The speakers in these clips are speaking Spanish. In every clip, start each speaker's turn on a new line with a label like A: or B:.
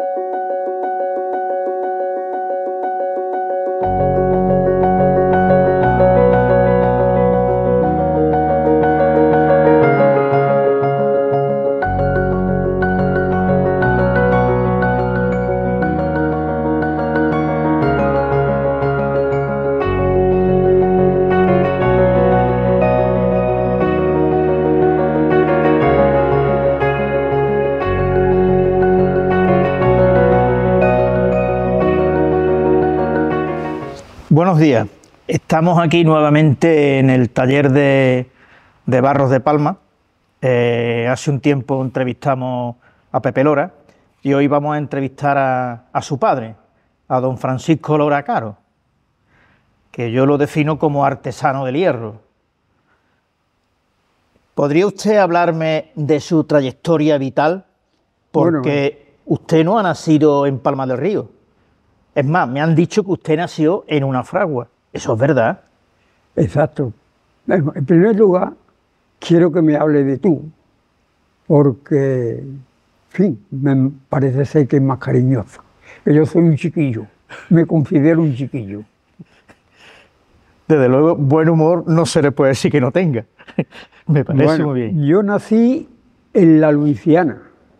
A: Buenos días, estamos aquí nuevamente en el taller de Barros de Palma. Hace un tiempo entrevistamos a Pepe Lora y hoy vamos a entrevistar a su padre, a don Francisco Lora Caro, que yo lo defino como artesano del hierro. ¿Podría usted hablarme de su trayectoria vital? Porque usted no ha nacido en Palma del Río. Es más, me han dicho que usted nació en una fragua. ¿Eso es verdad?
B: Exacto. En primer lugar, quiero que me hable de tú, porque, en fin, me parece ser que es más cariñoso. Que yo soy un chiquillo, me considero un chiquillo.
A: Desde luego, buen humor no se le puede decir que no tenga. Me parece muy bien.
B: Yo nací en la Luisiana.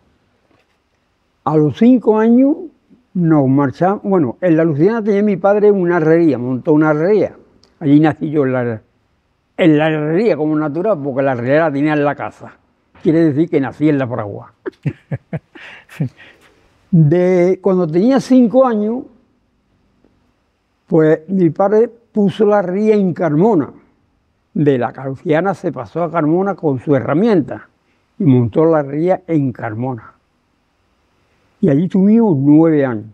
B: A los 5 años nos marchamos. Bueno, en la Luisiana tenía mi padre una herrería, montó una herrería. Allí nací yo en la herrería como natural, porque la herrería la tenía en la casa. Quiere decir que nací en la fragua. Cuando tenía 5 años, pues mi padre puso la herrería en Carmona. De la Luisiana se pasó a Carmona con su herramienta y montó la herrería en Carmona. Y allí tuvimos 9 años.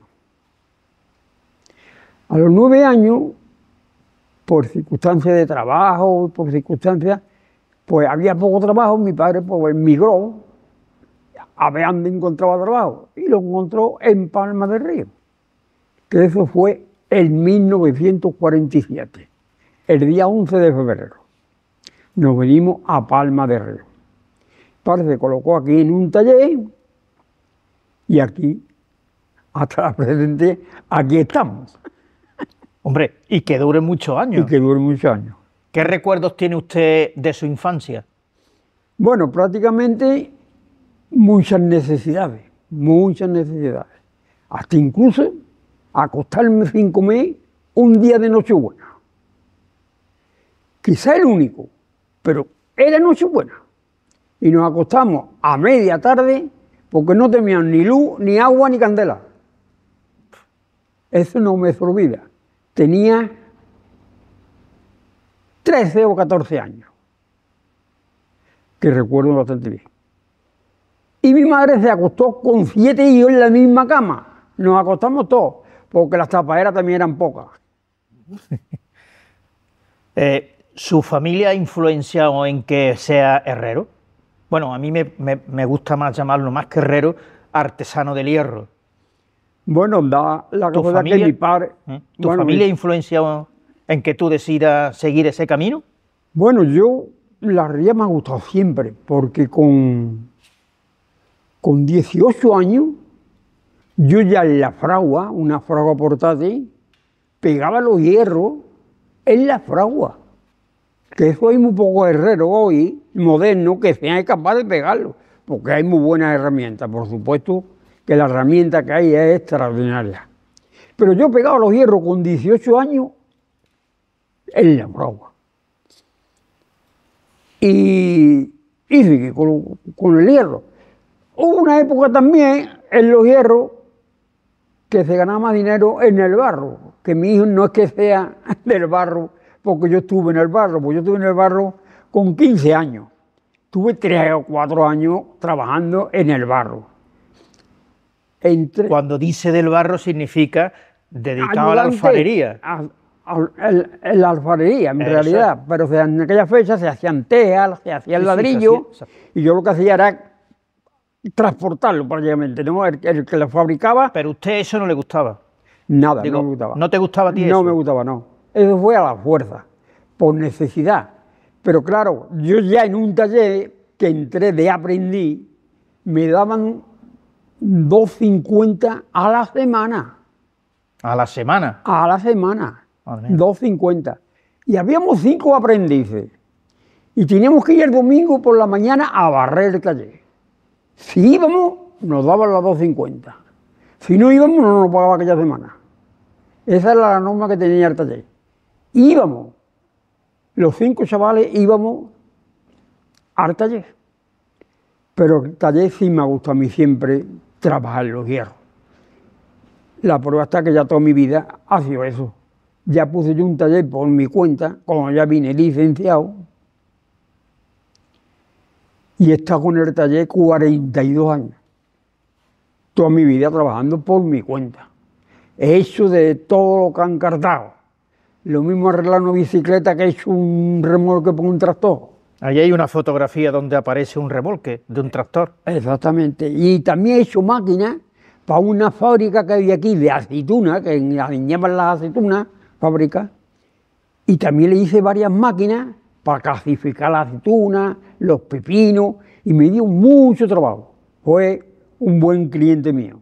B: A los 9 años, por circunstancias de trabajo, por circunstancias, pues había poco trabajo, mi padre pues emigró a ver dónde encontraba trabajo y lo encontró en Palma del Río, que eso fue en 1947, el día 11 de febrero. Nos venimos a Palma del Río. Mi padre se colocó aquí en un taller y aquí, hasta la presente, aquí estamos.
A: Hombre, y que dure muchos años.
B: Y que dure muchos años.
A: ¿Qué recuerdos tiene usted de su infancia?
B: Bueno, prácticamente muchas necesidades, muchas necesidades. Hasta incluso acostarme sin comer un día de Nochebuena. Quizá el único, pero era Nochebuena. Y nos acostamos a media tarde porque no tenían ni luz, ni agua, ni candela. Eso no me se olvida. Tenía 13 o 14 años, que recuerdo bastante bien. Y mi madre se acostó con 7 hijos en la misma cama. Nos acostamos todos, porque las tapaderas también eran pocas.
A: ¿Su familia ha influenciado en que sea herrero? Bueno, a mí me gusta más llamarlo, más que herrero, artesano del hierro.
B: Bueno, da la cosa que mi padre...
A: ¿Tu familia ha influenciado en que tú decidas seguir ese camino?
B: Bueno, la herrería me ha gustado siempre, porque con 18 años, yo ya en la fragua, una fragua portátil, pegaba los hierros en la fragua. Que eso hay muy pocos herreros hoy, modernos, que sean capaces de pegarlo, porque hay muy buenas herramientas, por supuesto que la herramienta que hay es extraordinaria. Pero yo pegaba los hierros con 18 años en la fragua. Y seguí con el hierro. Hubo una época también en los hierros que se ganaba más dinero en el barro, que mi hijo no es que sea del barro, porque yo estuve en el barro, porque yo estuve en el barro con 15 años. Tuve 3 o 4 años trabajando en el barro.
A: Cuando dice del barro significa dedicado a la alfarería.
B: La alfarería, en realidad, pero en aquella fecha se hacían tejas, se hacían ladrillos, y yo lo que hacía era transportarlo prácticamente, ¿no? El que lo fabricaba.
A: ¿Pero a usted eso no le gustaba?
B: Nada, no me gustaba.
A: ¿No te gustaba a ti eso?
B: No me gustaba, no. Eso fue a la fuerza, por necesidad. Pero claro, yo ya en un taller que entré de aprendiz, me daban 2,50 a la semana.
A: ¿A la semana?
B: A la semana.
A: Madre mía.
B: 2,50. Y habíamos 5 aprendices. Y teníamos que ir el domingo por la mañana a barrer el taller. Si íbamos, nos daban las 2,50. Si no íbamos, no nos pagaba aquella semana. Esa era la norma que tenía el taller. Íbamos, los 5 chavales íbamos al taller. Pero el taller sí me ha gustado a mí siempre trabajar los hierros. La prueba está que ya toda mi vida ha sido eso. Ya puse yo un taller por mi cuenta, cuando ya vine licenciado. Y he estado con el taller 42 años. Toda mi vida trabajando por mi cuenta. He hecho de todo lo que han cartado. Lo mismo arreglar una bicicleta que he hecho un remolque por un tractor.
A: Allí hay una fotografía donde aparece un remolque de un tractor.
B: Exactamente. Y también he hecho máquinas para una fábrica que había aquí de aceituna, que alineaban las aceitunas, fábrica. Y también le hice varias máquinas para clasificar las aceitunas, los pepinos, y me dio mucho trabajo. Fue un buen cliente mío.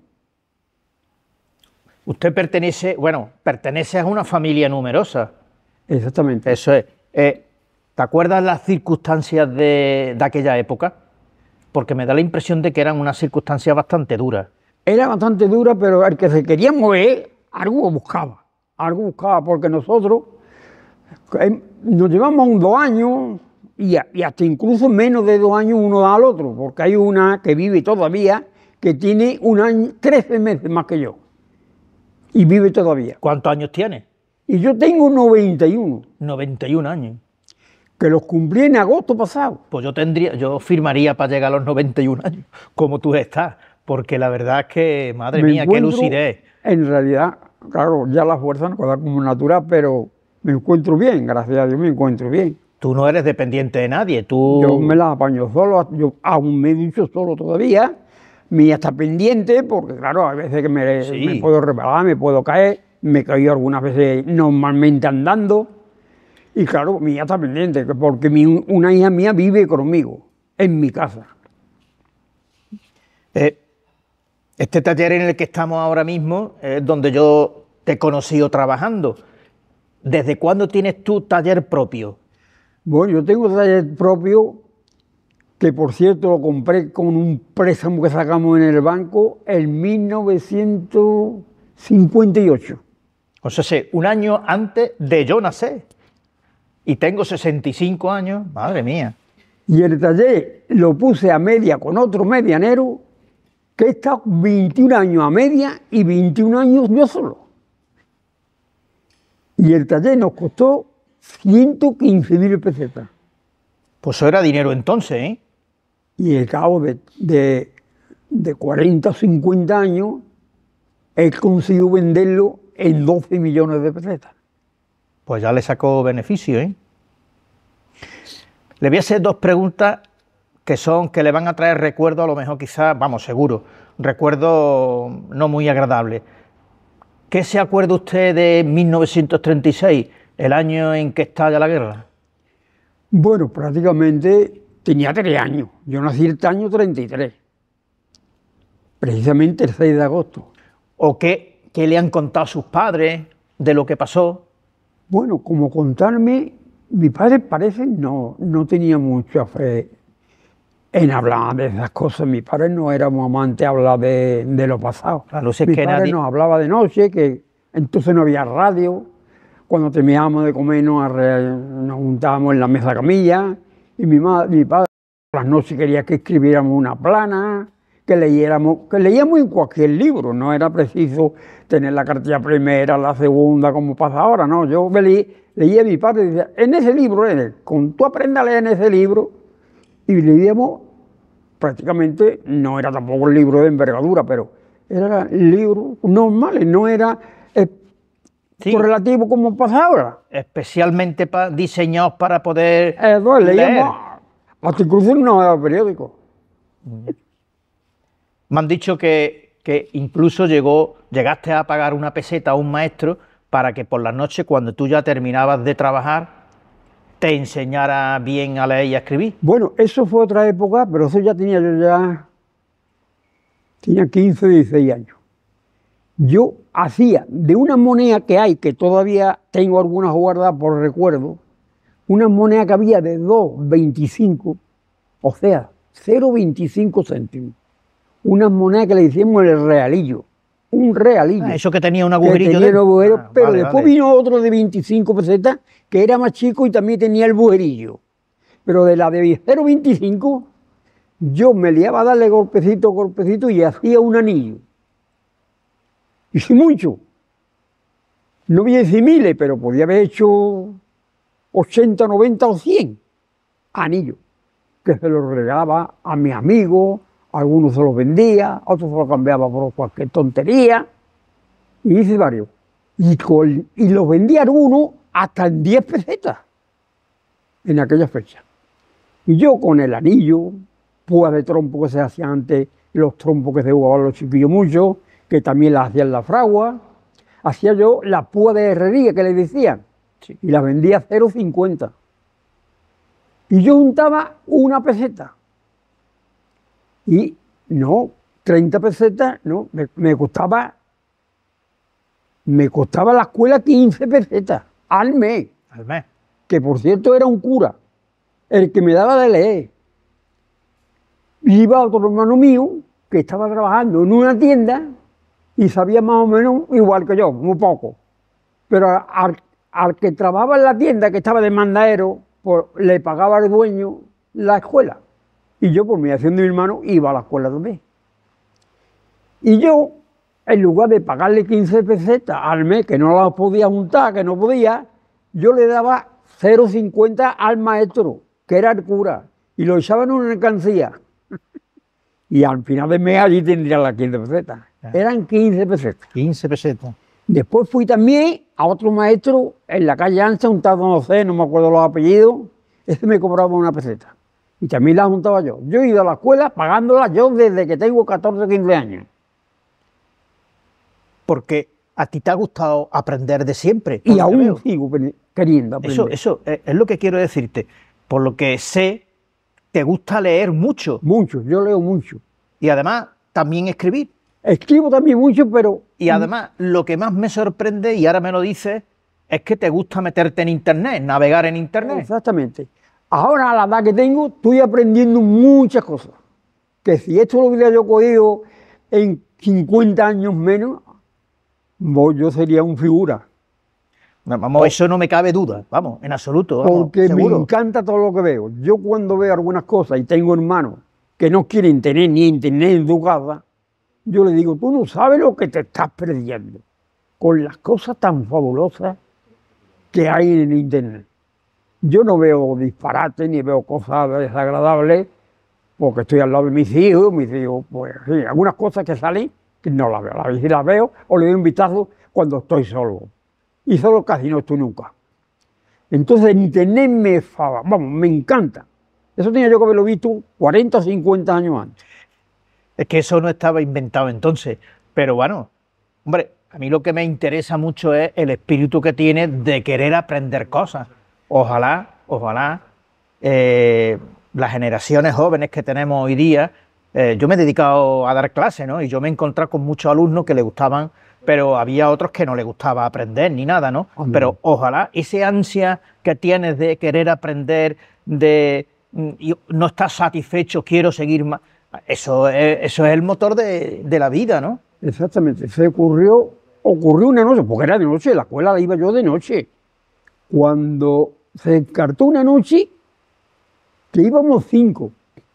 A: Usted pertenece a una familia numerosa.
B: Exactamente.
A: Eso es. ¿Te acuerdas las circunstancias de aquella época? Porque me da la impresión de que eran unas circunstancias bastante duras.
B: Era bastante dura, pero el que se quería mover, algo buscaba, porque nosotros nos llevamos 2 años y hasta incluso menos de 2 años uno da al otro, porque hay una que vive todavía, que tiene 1 año, 13 meses más que yo, y vive todavía.
A: ¿Cuántos años tienes?
B: Y yo tengo 91.
A: 91 años.
B: Que los cumplí en agosto pasado.
A: Pues yo firmaría para llegar a los 91 años, como tú estás, porque la verdad es que, madre mía, qué lucidez.
B: En realidad, claro, ya la fuerza no queda como natural, pero me encuentro bien, gracias a Dios me encuentro bien.
A: Tú no eres dependiente de nadie, tú...
B: Yo me las apaño solo, yo aún me ducho solo todavía, mi está pendiente, porque claro, a veces que me puedo rebalar, me puedo caer, me he caído algunas veces normalmente andando. Y claro, mi hija está pendiente, porque una hija mía vive conmigo, en mi casa.
A: Este taller en el que estamos ahora mismo es donde yo te he conocido trabajando. ¿Desde cuándo tienes tu taller propio?
B: Bueno, yo tengo taller propio, que por cierto lo compré con un préstamo que sacamos en el banco en 1958.
A: O sea, 1 año antes de yo nacer. Y tengo 65 años, madre mía.
B: Y el taller lo puse a media con otro medianero, que he estado 21 años a media y 21 años yo solo. Y el taller nos costó 115.000 pesetas.
A: Pues eso era dinero entonces, ¿eh?
B: Y al cabo de 40 o 50 años, he conseguido venderlo en 12 millones de pesetas.
A: Pues ya le sacó beneficio, ¿eh? Le voy a hacer 2 preguntas que le van a traer recuerdos, a lo mejor quizás, vamos, seguro, recuerdos no muy agradables. ¿Qué se acuerda usted de 1936, el año en que estalla la guerra?
B: Bueno, prácticamente tenía 3 años. Yo nací el año 33, precisamente el 6 de agosto.
A: ¿O qué le han contado sus padres de lo que pasó?
B: Bueno, como contarme, mi padre parece no tenía mucha fe en hablar de esas cosas. Mi padre no era muy amante de hablar de lo pasado.
A: Claro, si es
B: mi
A: que
B: padre nos hablaba de noche, que entonces no había radio. Cuando terminábamos de comer nos juntábamos en la mesa camilla y mi padre por las noches quería que escribiéramos una plana, que leíamos en cualquier libro, no era preciso tener la cartilla primera, la segunda, como pasa ahora, no. Yo leía a mi padre y decía, en ese libro, tú aprendas a leer en ese libro, y leíamos prácticamente, no era tampoco un libro de envergadura, pero era libros normales, no era correlativo como pasa ahora.
A: Especialmente diseñados para poder
B: leíamos, hasta incluso no periódico.
A: Me han dicho que incluso llegaste a pagar una peseta a un maestro para que por las noches, cuando tú ya terminabas de trabajar, te enseñara bien a leer y a escribir.
B: Bueno, eso fue otra época, pero eso ya tenía yo ya Tenía 15, 16 años. Yo hacía de una moneda que hay, que todavía tengo algunas guardadas por recuerdo, una moneda que había de 2,25, o sea, 0,25 céntimos. Una moneda que le decíamos el realillo, un realillo.
A: Eso que tenía un
B: Que
A: agujerillo
B: tenía un agujero, pero
A: vale,
B: después
A: vale.
B: vino otro de 25 pesetas, que era más chico y también tenía el agujerillo. Pero de la de 0,25, yo me liaba a darle golpecito, golpecito y hacía un anillo. Hice mucho. No voy a decir miles, pero podía haber hecho 80, 90 o 100 anillos, que se los regalaba a mis amigos, algunos se los vendía, otros se los cambiaba por cualquier tontería, y hice varios. Y los vendía algunos hasta en 10 pesetas en aquella fecha. Y yo con el anillo, púas de trompo que se hacían antes, los trompos que se jugaban los chiquillos mucho, que también las hacían la fragua, hacía yo la púa de herrería que le decían,
A: Sí.
B: y las vendía a 0,50. Y yo juntaba una peseta. Y no, 30 pesetas, no, me costaba la escuela 15 pesetas al mes,
A: Al mes.
B: que por cierto era un cura, el que me daba de leer. Iba otro hermano mío que estaba trabajando en una tienda y sabía más o menos igual que yo, muy poco. Pero al que trabajaba en la tienda, que estaba de mandadero, pues le pagaba el dueño la escuela. Y yo, por mediación de mi hermano, iba a la escuela también. Y yo, en lugar de pagarle 15 pesetas al mes, que no las podía juntar, que no podía, yo le daba 0,50 al maestro, que era el cura, y lo echaba en una mercancía. Y al final del mes allí tendría las 15 pesetas. Eran 15 pesetas.
A: 15 pesetas.
B: Después fui también a otro maestro en la calle Ancha, un tal no sé, no me acuerdo los apellidos, ese me cobraba una peseta. Y también la juntaba yo. Yo he ido a la escuela pagándola yo desde que tengo 14, 15 años.
A: Porque a ti te ha gustado aprender de siempre.
B: Y aún sigo queriendo aprender.
A: Eso es lo que quiero decirte. Por lo que sé, te gusta leer mucho.
B: Mucho, yo leo mucho.
A: Y además, también escribir.
B: Escribo también mucho, pero...
A: Y además, lo que más me sorprende, y ahora me lo dices, es que te gusta meterte en Internet, navegar en Internet.
B: Exactamente. Ahora, a la edad que tengo, estoy aprendiendo muchas cosas. Que si esto lo hubiera yo cogido en 50 años menos, yo sería un figura.
A: Vamos, eso no me cabe duda, vamos, en absoluto. Vamos,
B: Porque
A: seguro.
B: me encanta todo lo que veo. Yo cuando veo algunas cosas y tengo hermanos que no quieren tener ni internet en su casa, yo les digo, tú no sabes lo que te estás perdiendo con las cosas tan fabulosas que hay en internet. Yo no veo disparates ni veo cosas desagradables porque estoy al lado de mis hijos, pues sí, algunas cosas que salen que no las veo, a veces las veo o le doy un vistazo cuando estoy solo. Y solo casi no estoy nunca. Entonces el internet me encanta. Eso tenía yo que haberlo visto 40 o 50 años antes.
A: Es que eso no estaba inventado entonces. Pero bueno, hombre, a mí lo que me interesa mucho es el espíritu que tienes de querer aprender cosas. Ojalá las generaciones jóvenes que tenemos hoy día, yo me he dedicado a dar clases, ¿no? Y yo me he encontrado con muchos alumnos que les gustaban, pero había otros que no les gustaba aprender ni nada, ¿no? Pero ojalá ese ansia que tienes de querer aprender, de no estar satisfecho, quiero seguir más, eso es el motor de la vida, ¿no?
B: Exactamente. Ocurrió una noche, porque era de noche, la escuela la iba yo de noche. Cuando se descartó una noche que íbamos 5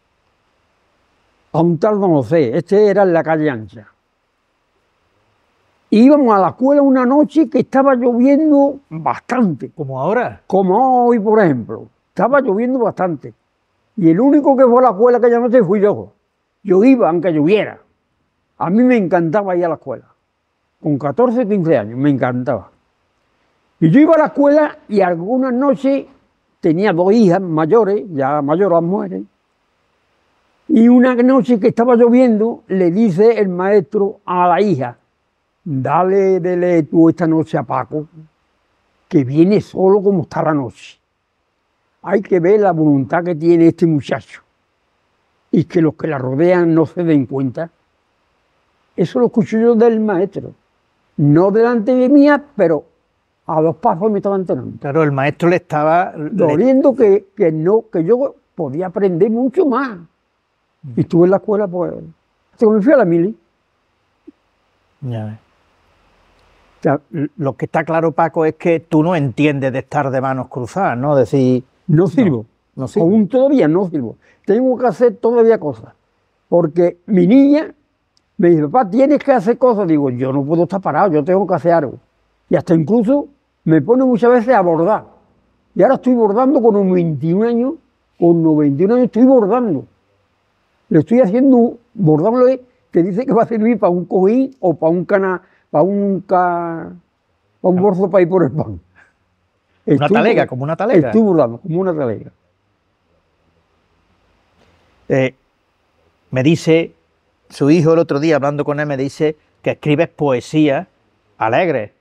B: a un tal no sé, este era en la calle Ancha. Íbamos a la escuela una noche que estaba lloviendo bastante.
A: Como ahora.
B: Como hoy, por ejemplo. Estaba lloviendo bastante. Y el único que fue a la escuela aquella noche fui yo. Yo iba aunque lloviera. A mí me encantaba ir a la escuela. Con 14, 15 años, me encantaba. Y yo iba a la escuela y algunas noches tenía 2 hijas mayores, ya mayores las mujeres. Y una noche que estaba lloviendo, le dice el maestro a la hija, dale de leer tú esta noche a Paco, que viene solo como está la noche. Hay que ver la voluntad que tiene este muchacho y que los que la rodean no se den cuenta. Eso lo escucho yo del maestro. No delante de mía, pero a 2 pasos me estaba enterando.
A: Claro, el maestro le estaba...
B: Doliendo que yo podía aprender mucho más. Y estuve en la escuela, pues, hasta que me fui a la mili.
A: Ya ves.
B: O sea,
A: Lo que está claro, Paco, es que tú no entiendes de estar de manos cruzadas, ¿no? Decir,
B: no sirvo.
A: no sirve.
B: Aún todavía no sirvo. Tengo que hacer todavía cosas. Porque mi niña me dice, papá, tienes que hacer cosas. Digo, yo no puedo estar parado, yo tengo que hacer algo. Y hasta incluso me pone muchas veces a bordar. Y ahora estoy bordando con 91 años, con 91 años estoy bordando. Le estoy haciendo, bordándole, que dice que va a servir para un cojín o para un bolso para ir por el pan.
A: Una talega, como una talega.
B: Estoy bordando, como una talega.
A: Me dice, su hijo el otro día, hablando con él, me dice que escribes poesía alegre.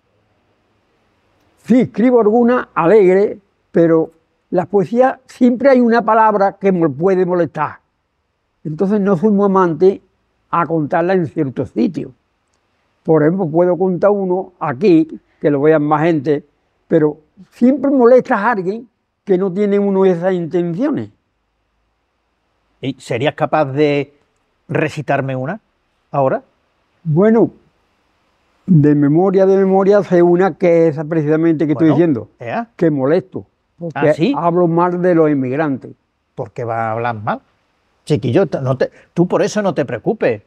B: Sí, escribo alguna alegre, pero las poesías siempre hay una palabra que me puede molestar. Entonces no soy muy amante a contarla en ciertos sitios. Por ejemplo, puedo contar uno aquí, que lo vean más gente, pero siempre molesta a alguien que no tiene uno esas intenciones.
A: ¿Y serías capaz de recitarme una ahora?
B: Bueno, de memoria, sé una que es precisamente que estoy diciendo, que molesto, porque
A: ¿sí?
B: hablo mal de los inmigrantes.
A: ¿Por qué vas a hablar mal? Chiquillo, tú por eso no te preocupes.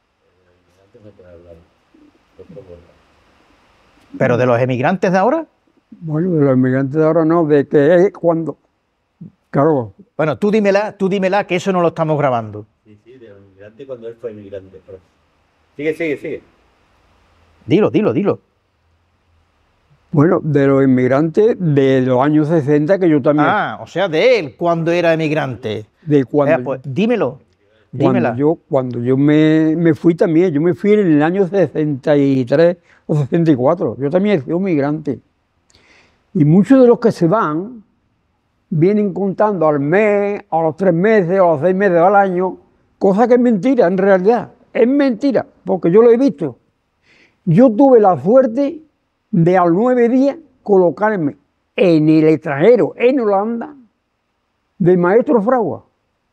A: ¿Pero de los emigrantes de ahora?
B: Bueno, de los inmigrantes de ahora no, de que es cuando... Claro.
A: Bueno, tú dímela, que eso no lo estamos grabando.
C: Sí, de los inmigrantes cuando él fue inmigrante. Sigue.
A: Dilo.
B: Bueno, de los inmigrantes de los años 60, que yo también...
A: Ah, o sea, de él, cuando era emigrante.
B: De cuando...
A: Pues, dímela.
B: Cuando yo me fui también, yo me fui en el año 63 o 64, yo también fui inmigrante. Y muchos de los que se van vienen contando al mes, a los 3 meses, a los 6 meses, al año, cosa que es mentira en realidad, es mentira, porque yo lo he visto. Yo tuve la suerte de a los 9 días colocarme en el extranjero, en Holanda, de maestro fragua.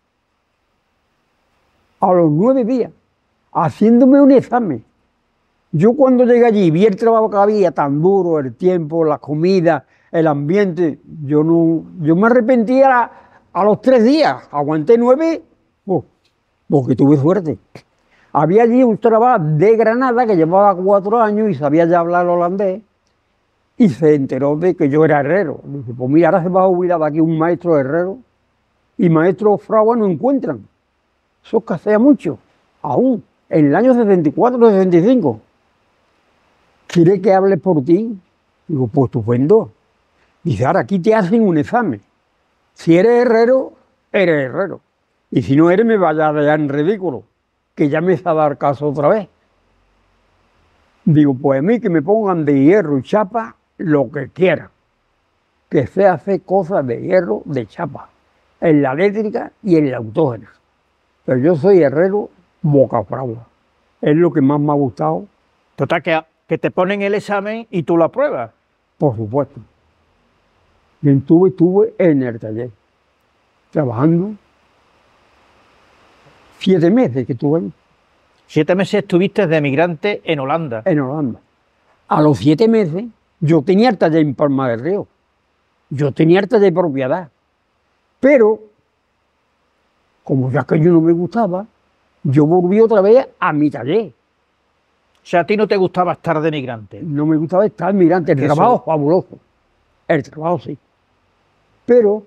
B: A los 9 días, haciéndome un examen. Yo cuando llegué allí vi el trabajo que había, tan duro, el tiempo, la comida, el ambiente, yo me arrepentía a los 3 días, aguanté 9, porque tuve suerte. Había allí un trabajo de Granada que llevaba 4 años y sabía ya hablar holandés y se enteró de que yo era herrero. Dice, pues mira, ahora se va a jubilar aquí un maestro herrero y maestros fragua no encuentran. Eso escasea mucho, aún, en el año 64 o 65. ¿Quiere que hable por ti? Digo, pues estupendo. Dice, ahora aquí te hacen un examen. Si eres herrero, eres herrero. Y si no eres, me vaya a dejar en ridículo, que ya me está a dar caso otra vez. Digo, pues a mí que me pongan de hierro y chapa lo que quieran. Que se hace cosas de hierro, de chapa, en la eléctrica y en la autógena. Pero yo soy herrero boca fragua. Es lo que más me ha gustado.
A: Total, que te ponen el examen y tú lo apruebas.
B: Por supuesto. Y estuve en el taller, trabajando 7 meses que estuve ahí.
A: 7 meses estuviste de emigrante en Holanda.
B: En Holanda. A los 7 meses yo tenía el taller en Palma del Río. Yo tenía el taller de propiedad. Pero, como ya que yo no me gustaba, yo volví otra vez a mi taller.
A: O sea, a ti no te gustaba estar de emigrante.
B: No me gustaba estar emigrante. El trabajo es fabuloso. El trabajo sí. Pero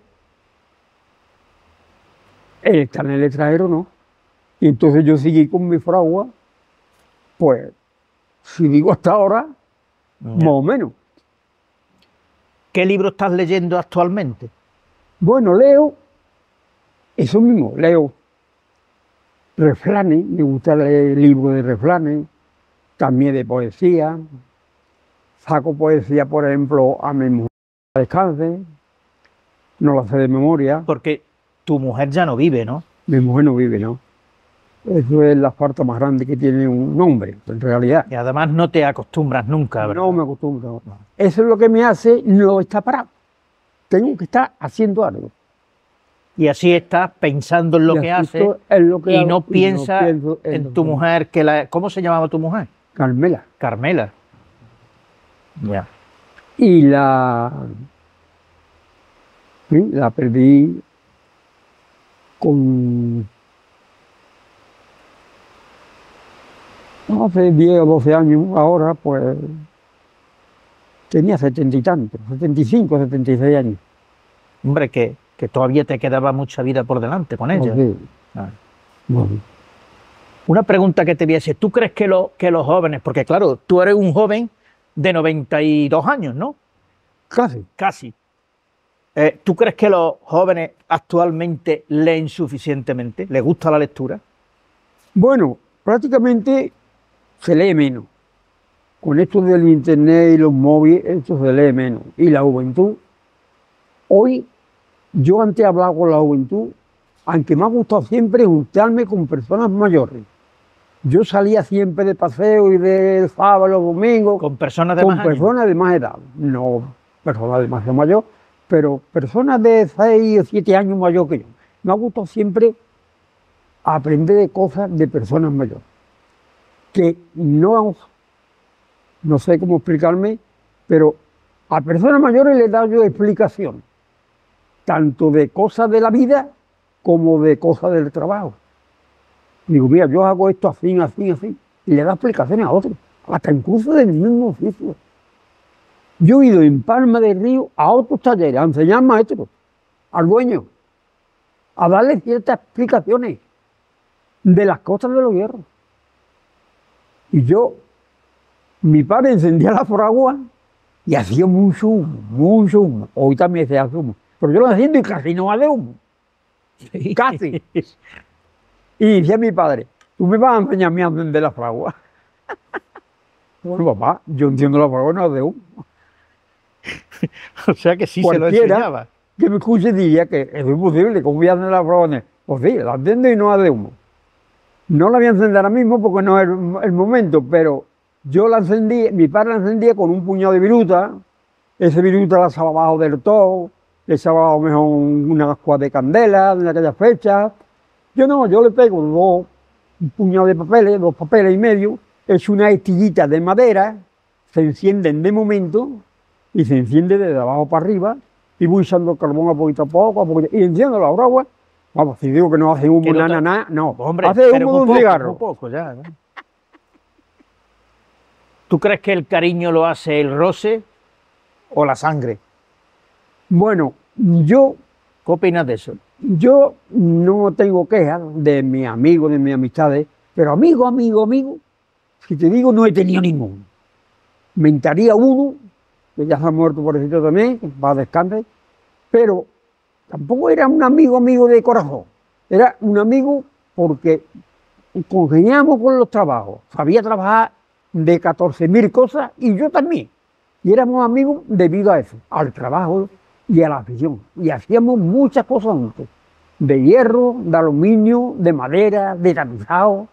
B: el estar en el extranjero no. Y entonces yo seguí con mi fragua, pues, si digo hasta ahora, más o menos.
A: ¿Qué libro estás leyendo actualmente?
B: Bueno, leo eso mismo, leo refranes, me gusta leer libros de refranes, también de poesía. Saco poesía, por ejemplo, a mi mujer descanse, no la sé de memoria.
A: Porque tu mujer ya no vive, ¿no?
B: Mi mujer no vive, ¿no? Eso es la falta más grande que tiene un hombre, en realidad.
A: Y además no te acostumbras nunca, ¿verdad?
B: No me acostumbro. Eso es lo que me hace no estar parado. Tengo que estar haciendo algo.
A: Y así estás pensando en lo
B: Y
A: que
B: así
A: haces
B: esto es lo que
A: y
B: hago,
A: no
B: y
A: piensas
B: pienso en
A: en
B: lo
A: tu
B: que-
A: mujer, ¿cómo se llamaba tu mujer?
B: Carmela.
A: Carmela. Ya.
B: Y sí, la perdí con hace 10 o 12 años. Ahora pues tenía 70 y tantos, 75, 76 años.
A: Hombre, que todavía te quedaba mucha vida por delante con ella.
B: Entonces,
A: Ah.
B: bueno,
A: Una pregunta que te voy a hacer, ¿tú crees que los jóvenes, porque claro, tú eres un joven de 92 años, ¿no?
B: casi.
A: Casi. ¿Tú crees que los jóvenes actualmente leen suficientemente? ¿Les gusta la lectura?
B: Bueno, prácticamente se lee menos. Con esto del internet y los móviles, esto se lee menos. Y la juventud, hoy, yo antes hablaba con la juventud, aunque me ha gustado siempre juntarme con personas mayores. Yo salía siempre de paseo y de sábado, domingo,
A: ¿Con personas de
B: con
A: más años?
B: personas de más edad. No personas demasiado mayor, pero personas de 6 o 7 años mayor que yo. Me ha gustado siempre aprender de cosas de personas mayores. Que no sé cómo explicarme, pero a personas mayores les he dado yo explicación, tanto de cosas de la vida como de cosas del trabajo. Digo, mira, yo hago esto así, así, así, y le da explicaciones a otros, hasta incluso del mismo oficio. Yo he ido en Palma del Río a otros talleres a enseñar maestros, al dueño, a darle ciertas explicaciones de las cosas de los hierros. Y mi padre encendía la fragua y hacía mucho humo, mucho humo. Hoy también se hace humo, pero yo lo enciendo y casi no hace humo, casi. Y decía mi padre, ¿tú me vas a enseñar a mí a encender la fragua? Bueno, papá, yo enciendo la fragua y no hace humo.
A: O sea que sí se lo
B: Cualquiera
A: enseñaba.
B: que me escuche diría que es imposible, ¿cómo voy a encender la fragua? Pues sí, la enciendo y no hace humo. No la voy a encender ahora mismo porque no es el momento, pero yo la encendí, mi padre la encendía con un puñado de viruta, ese viruta la echaba abajo del todo, le echaba a lo mejor una ascua de candela de aquella fecha. Yo no, yo le pego un puñado de papeles, 2 papeles y medio, echo una estillita de madera, se encienden de momento y se enciende desde abajo para arriba y voy echando el carbón a poco, y enciendo la fragua. Vamos, si digo que no hace humo,
A: Que no
B: no,
A: Hombre,
B: hace
A: pero
B: humo de
A: muy
B: un
A: poco,
B: cigarro.
A: muy poco ya, ¿no? ¿Tú crees que el cariño lo hace el roce o la sangre?
B: Bueno, yo
A: ¿Qué opinas de eso?
B: no tengo quejas de mis amigos, de mis amistades, pero amigo, si te digo, no he tenido ninguno. Mentaría uno, que ya se ha muerto por eso también, que va a descansar, pero tampoco era un amigo de corazón. Era un amigo porque congeniamos con los trabajos. Sabía trabajar de 14.000 cosas y yo también. Y éramos amigos debido a eso, al trabajo y a la afición. Y hacíamos muchas cosas juntos. De hierro, de aluminio, de madera, de tapizado.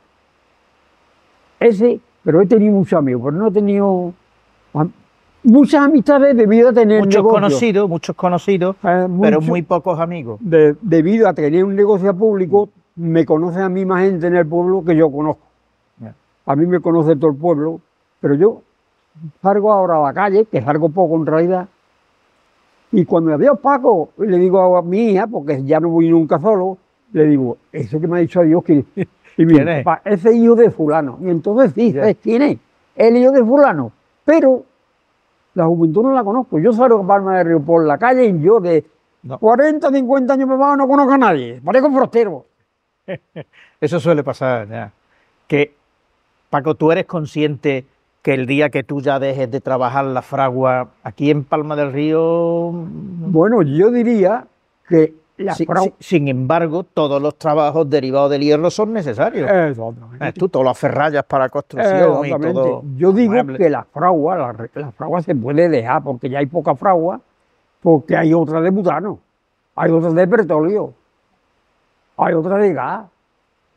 B: Pero he tenido muchos amigos, pero no he tenido muchas amistades debido a tener
A: Muchos conocidos, pero muy pocos amigos.
B: Debido a tener un negocio público, me conocen a mí más gente en el pueblo que yo conozco.
A: Yeah.
B: A mí me conoce todo el pueblo, pero yo salgo ahora a la calle, que salgo poco en realidad, y cuando me veo Paco, le digo a mi hija, porque ya no voy nunca solo, le digo, ese que me ha dicho a Dios que... Y me dice, papá, ese hijo de fulano. Y entonces sí, ¿sabes quién es? El hijo de fulano. Pero la juventud no la conozco. Yo salgo a Palma del Río por la calle y yo de 40, 50 años me bajo no conozco a nadie. Parezco forastero.
A: Eso suele pasar, ya. Que, Paco, ¿tú eres consciente que el día que tú ya dejes de trabajar la fragua aquí en Palma del Río...
B: Bueno, yo diría que
A: sin embargo, todos los trabajos derivados del hierro son necesarios.
B: Exactamente.
A: Tú todas las ferrallas para construcción y todo.
B: Yo digo que la fragua se puede dejar porque ya hay poca fragua, porque hay otra de butano, hay otra de petróleo, hay otra de gas.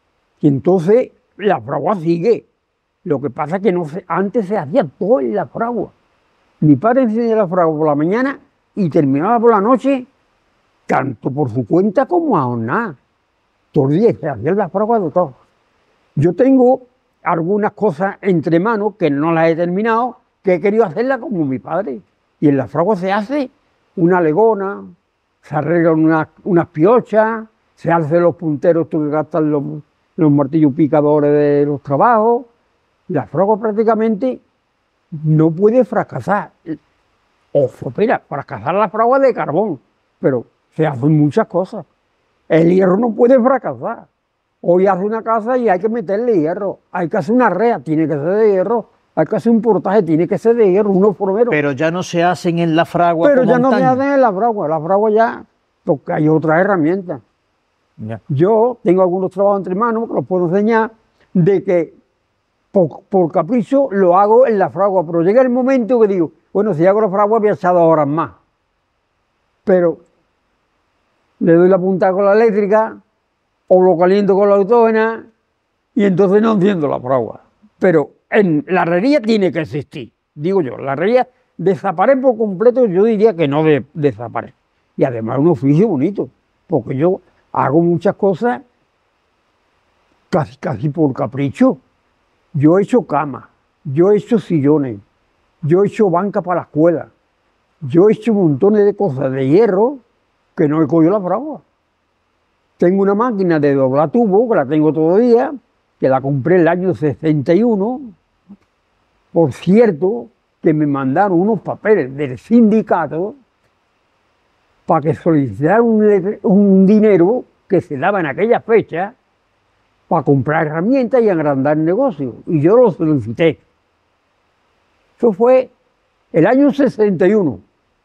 B: Y entonces la fragua sigue. Lo que pasa es que antes se hacía todo en la fragua. Mi padre encendía la fragua por la mañana y terminaba por la noche, tanto por su cuenta como a jornada. Todos los días se hacía la fragua de todo. Yo tengo algunas cosas entre manos que no las he terminado, que he querido hacerlas como mi padre. Y en la fragua se hace una legona, se arreglan unas piochas, se hacen los punteros que gastan los martillos picadores de los trabajos. La fragua prácticamente no puede fracasar. O mira, fracasar la fragua de carbón, pero se hacen muchas cosas. El hierro no puede fracasar. Hoy hace una casa y hay que meterle hierro. Hay que hacer una rea, tiene que ser de hierro. Hay que hacer un portaje, tiene que ser de hierro, unos formeros.
A: Pero ya no se hacen en la fragua.
B: Pero ya no se
A: antaño.
B: hacen en la fragua ya, porque hay otras herramientas.
A: Ya.
B: Yo tengo algunos trabajos entre manos que los puedo enseñar, de que por capricho lo hago en la fragua, pero llega el momento que digo, bueno, si hago la fragua voy a echar 2 horas más. Pero le doy la punta con la eléctrica, o lo caliento con la autógena, y entonces no enciendo la fragua. Pero la herrería tiene que existir, digo yo. La herrería desaparece por completo, yo diría que no desaparece. Y además es un oficio bonito, porque yo hago muchas cosas casi por capricho. Yo he hecho camas, yo he hecho sillones, yo he hecho banca para la escuela, yo he hecho montones de cosas de hierro que no he cogido la fragua. Tengo una máquina de doblar tubo, que la tengo todavía, que la compré en el año 61. Por cierto, que me mandaron unos papeles del sindicato para que solicitaran un dinero que se daba en aquella fecha para comprar herramientas y agrandar el negocio. Y yo lo solicité. Eso fue el año 61.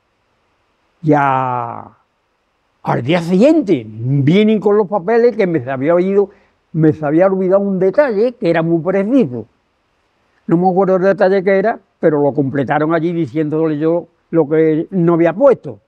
B: Ya al día siguiente vienen con los papeles que me se había olvidado un detalle que era muy preciso. No me acuerdo el detalle que era, pero lo completaron allí diciéndole yo lo que no había puesto.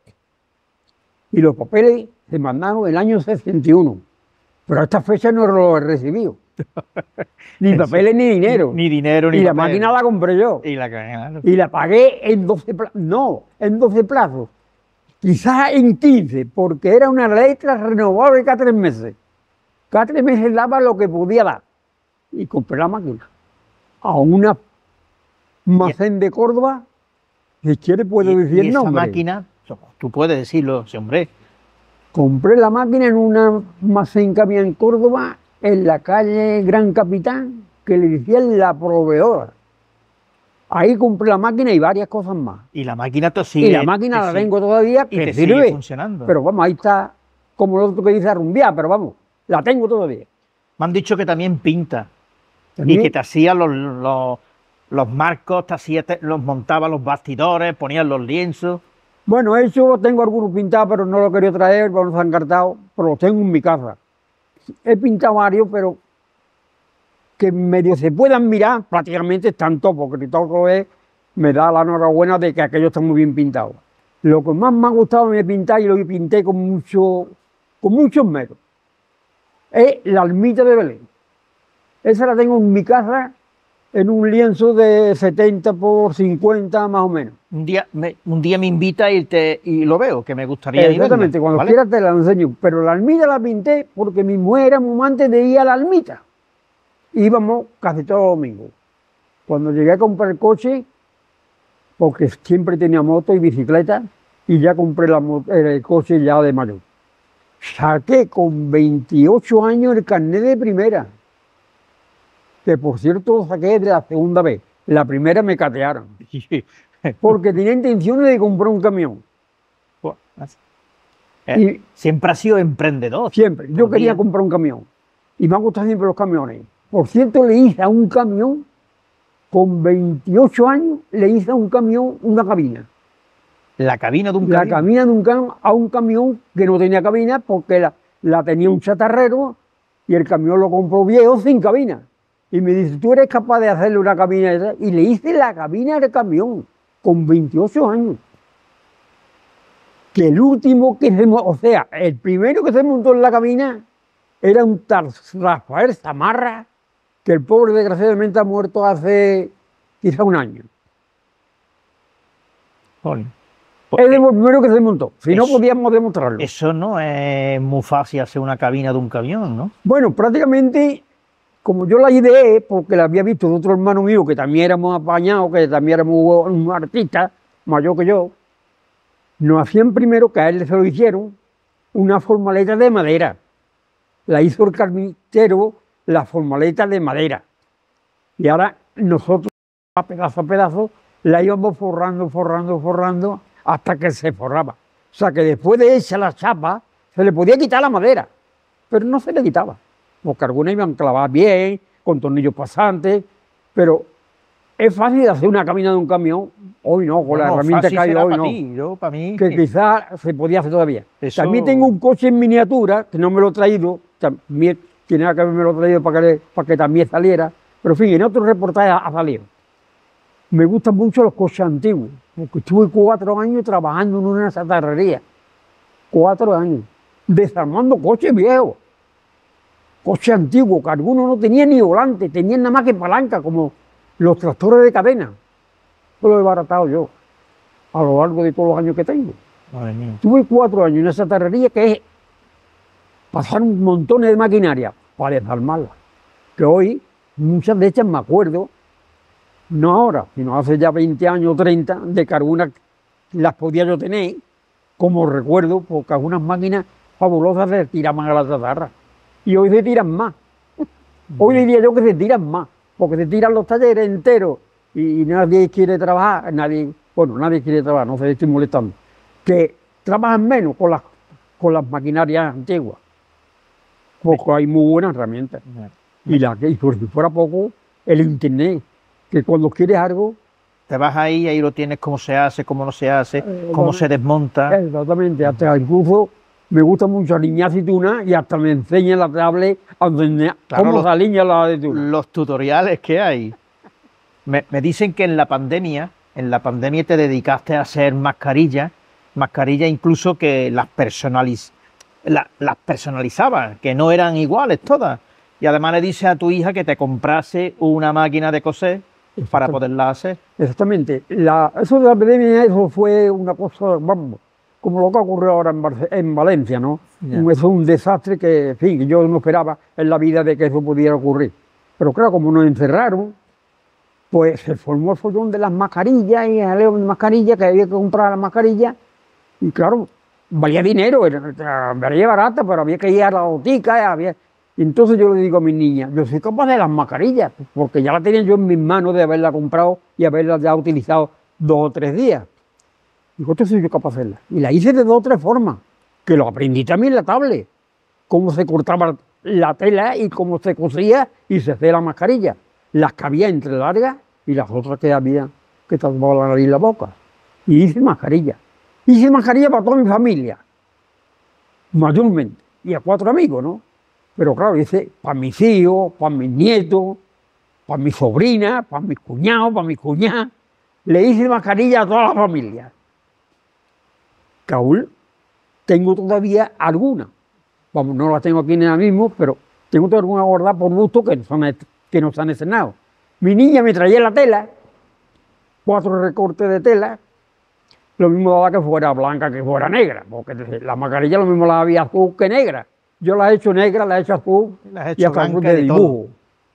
B: Y los papeles se mandaron el año 61. Pero a esta fecha no lo he recibido. Ni papeles ni dinero.
A: Ni dinero ni
B: Y la
A: papeles.
B: máquina la compré yo. Y la pagué en 12 plazos. No, en 12 plazos. Quizás en 15, porque era una letra renovable cada 3 meses. Cada 3 meses daba lo que podía dar. Y compré la máquina. A una almacén de Córdoba, si quiere puedo decir el
A: esa
B: nombre.
A: máquina, tú puedes decirlo, sí, hombre.
B: Compré la máquina en una almacén que había en Córdoba, en la calle Gran Capitán, que le decían La Proveedora. Ahí compré la máquina y varias cosas más.
A: Y la máquina te sigue.
B: Y la máquina la tengo todavía,
A: y
B: que
A: te
B: sirve.
A: sigue funcionando.
B: Pero vamos, ahí está, como el otro que dice rumbear, pero vamos, la tengo todavía.
A: Me han dicho que también pinta.
B: También.
A: Y que te hacía los marcos, los montaba los bastidores, ponías los lienzos.
B: Bueno, eso tengo algunos pintados, pero no los quería traer, porque no se han encartado, pero los tengo en mi casa. He pintado varios, pero que medio se puedan mirar, prácticamente están todos, porque todo es, me da la enhorabuena de que aquello está muy bien pintado. Lo que más me ha gustado me pintar, y lo que pinté con mucho esmero, es la ermita de Belén. Esa la tengo en mi casa, en un lienzo de 70 por 50 más o menos.
A: Un día me invita y lo veo, que me gustaría ir
B: Exactamente,
A: verla,
B: cuando
A: ¿vale?
B: quieras te la enseño. Pero la ermita la pinté porque mi mujer era muy amante de ir a la ermita. Íbamos casi todos los domingos. Cuando llegué a comprar el coche, porque siempre tenía moto y bicicleta, y ya compré el coche ya de mayor. Saqué con 28 años el carnet de primera, que por cierto lo saqué de la segunda vez. La primera me catearon, porque tenía intenciones de comprar un camión. Y
A: siempre ha sido emprendedor.
B: siempre, yo quería comprar un camión. Y me han gustado siempre los camiones. Por cierto, le hice a un camión, con 28 años, le hice a un camión una cabina.
A: La cabina de un
B: La
A: camión.
B: cabina de un camión a un camión que no tenía cabina porque la tenía un chatarrero y el camión lo compró viejo sin cabina. Y me dice, ¿tú eres capaz de hacerle una cabina esa? Y le hice la cabina del camión con 28 años. Que el último que se, o sea, el primero que se montó en la cabina era un tal Rafael Zamarra, que el pobre desgraciadamente ha muerto hace quizá un año.
A: Jolín.
B: Es de lo primero que se montó, si no
A: Eso-
B: podíamos demostrarlo.
A: Eso no es muy fácil hacer una cabina de un camión, ¿no?
B: Bueno, prácticamente, como yo la ideé, porque la había visto de otro hermano mío que también éramos apañados, que también éramos un artista, mayor que yo, nos hacían primero, que a él se lo hicieron, una formaleta de madera. La hizo el carpintero, la formaleta de madera. Y ahora nosotros, a pedazo, la íbamos forrando, hasta que se forraba. O sea que después de esa la chapa, se le podía quitar la madera, pero no se le quitaba, porque algunas iban clavadas bien, con tornillos pasantes, pero es fácil hacer una cabina de un camión, hoy no, con la
A: Bueno,
B: herramienta que
A: fácil
B: hay
A: será
B: hoy
A: para
B: no,
A: ti, yo para mí.
B: que quizás se podía hacer todavía.
A: Eso-
B: También tengo un coche en miniatura, que no me lo he traído, también tenía que haberme lo traído para que también saliera, pero en fin, en otro reportaje ha salido. Me gustan mucho los coches antiguos, porque estuve 4 años trabajando en una chatarrería, 4 años, desarmando coches viejos, coches antiguos, que algunos no tenían ni volante, tenían nada más que palanca, como los tractores de cadena. Eso lo he baratado yo, a lo largo de todos los años que tengo.
A: Madre mía.
B: Tuve 4 años en esa chatarrería, que es pasar un montón de maquinaria para desarmarla, que hoy muchas de ellas me acuerdo, no ahora, sino hace ya 20 años o 30, de que algunas las podía yo tener como recuerdo, porque algunas máquinas fabulosas se tiraban a la chatarra. Y hoy se tiran más. Hoy diría yo que se tiran más, porque se tiran los talleres enteros y nadie quiere trabajar, nadie quiere trabajar, no se estoy molestando. Que trabajan menos con las maquinarias antiguas, porque hay muy buenas herramientas. Y por si fuera poco, el internet, que cuando quieres algo,
A: Te vas ahí y ahí lo tienes cómo se hace, cómo no se hace, cómo se desmonta.
B: exactamente, hasta incluso me gusta mucho alinear aceituna y hasta me enseña la tablet
A: Claro,
B: cómo se alinea la aceituna.
A: Los tutoriales que hay. Me dicen que en la pandemia te dedicaste a hacer mascarillas incluso que las personalizabas, que no eran iguales todas. Y además le dices a tu hija que te comprase una máquina de coser para poderla hacer.
B: Exactamente. Eso de la epidemia, eso fue una cosa, vamos, como lo que ocurrió ahora en Valencia, ¿no?
A: Ya.
B: Eso es un desastre que, en fin, yo no esperaba en la vida de que eso pudiera ocurrir. Pero claro, como nos encerraron, pues se formó el follón de las mascarillas y el jaleo de mascarillas, que había que comprar las mascarillas. Y claro, valía dinero, valía barata, pero había que ir a la botica. Y entonces yo le digo a mis niñas, yo soy capaz de las mascarillas, porque ya la tenía yo en mis manos de haberla comprado y haberla ya utilizado 2 o 3 días. Digo, esto soy yo capaz de hacerla. Y la hice de 2 o 3 formas, que lo aprendí también en la tablet, cómo se cortaba la tela y cómo se cosía y se hacía la mascarilla. Las que había entre largas y las otras que había que tapaban la nariz y la boca. Y hice mascarilla. Hice mascarilla para toda mi familia, mayormente, y a 4 amigos, ¿no? Pero claro, hice para mis hijos, para mis nietos, para mi sobrina, para mis cuñados, para mis cuñadas. Le hice mascarilla a toda la familia. Que aún tengo todavía algunas. Vamos, no las tengo aquí ahora mismo, pero tengo todavía alguna guardada por gusto que no se han estrenado. Mi niña me traía la tela, 4 recortes de tela, lo mismo daba que fuera blanca que fuera negra, porque la mascarilla lo mismo la había azul que negra. Yo la he hecho negra, la he hecho azul
A: La has
B: y
A: hecho
B: hasta azul
A: blanca
B: de
A: de todo.
B: dibujo.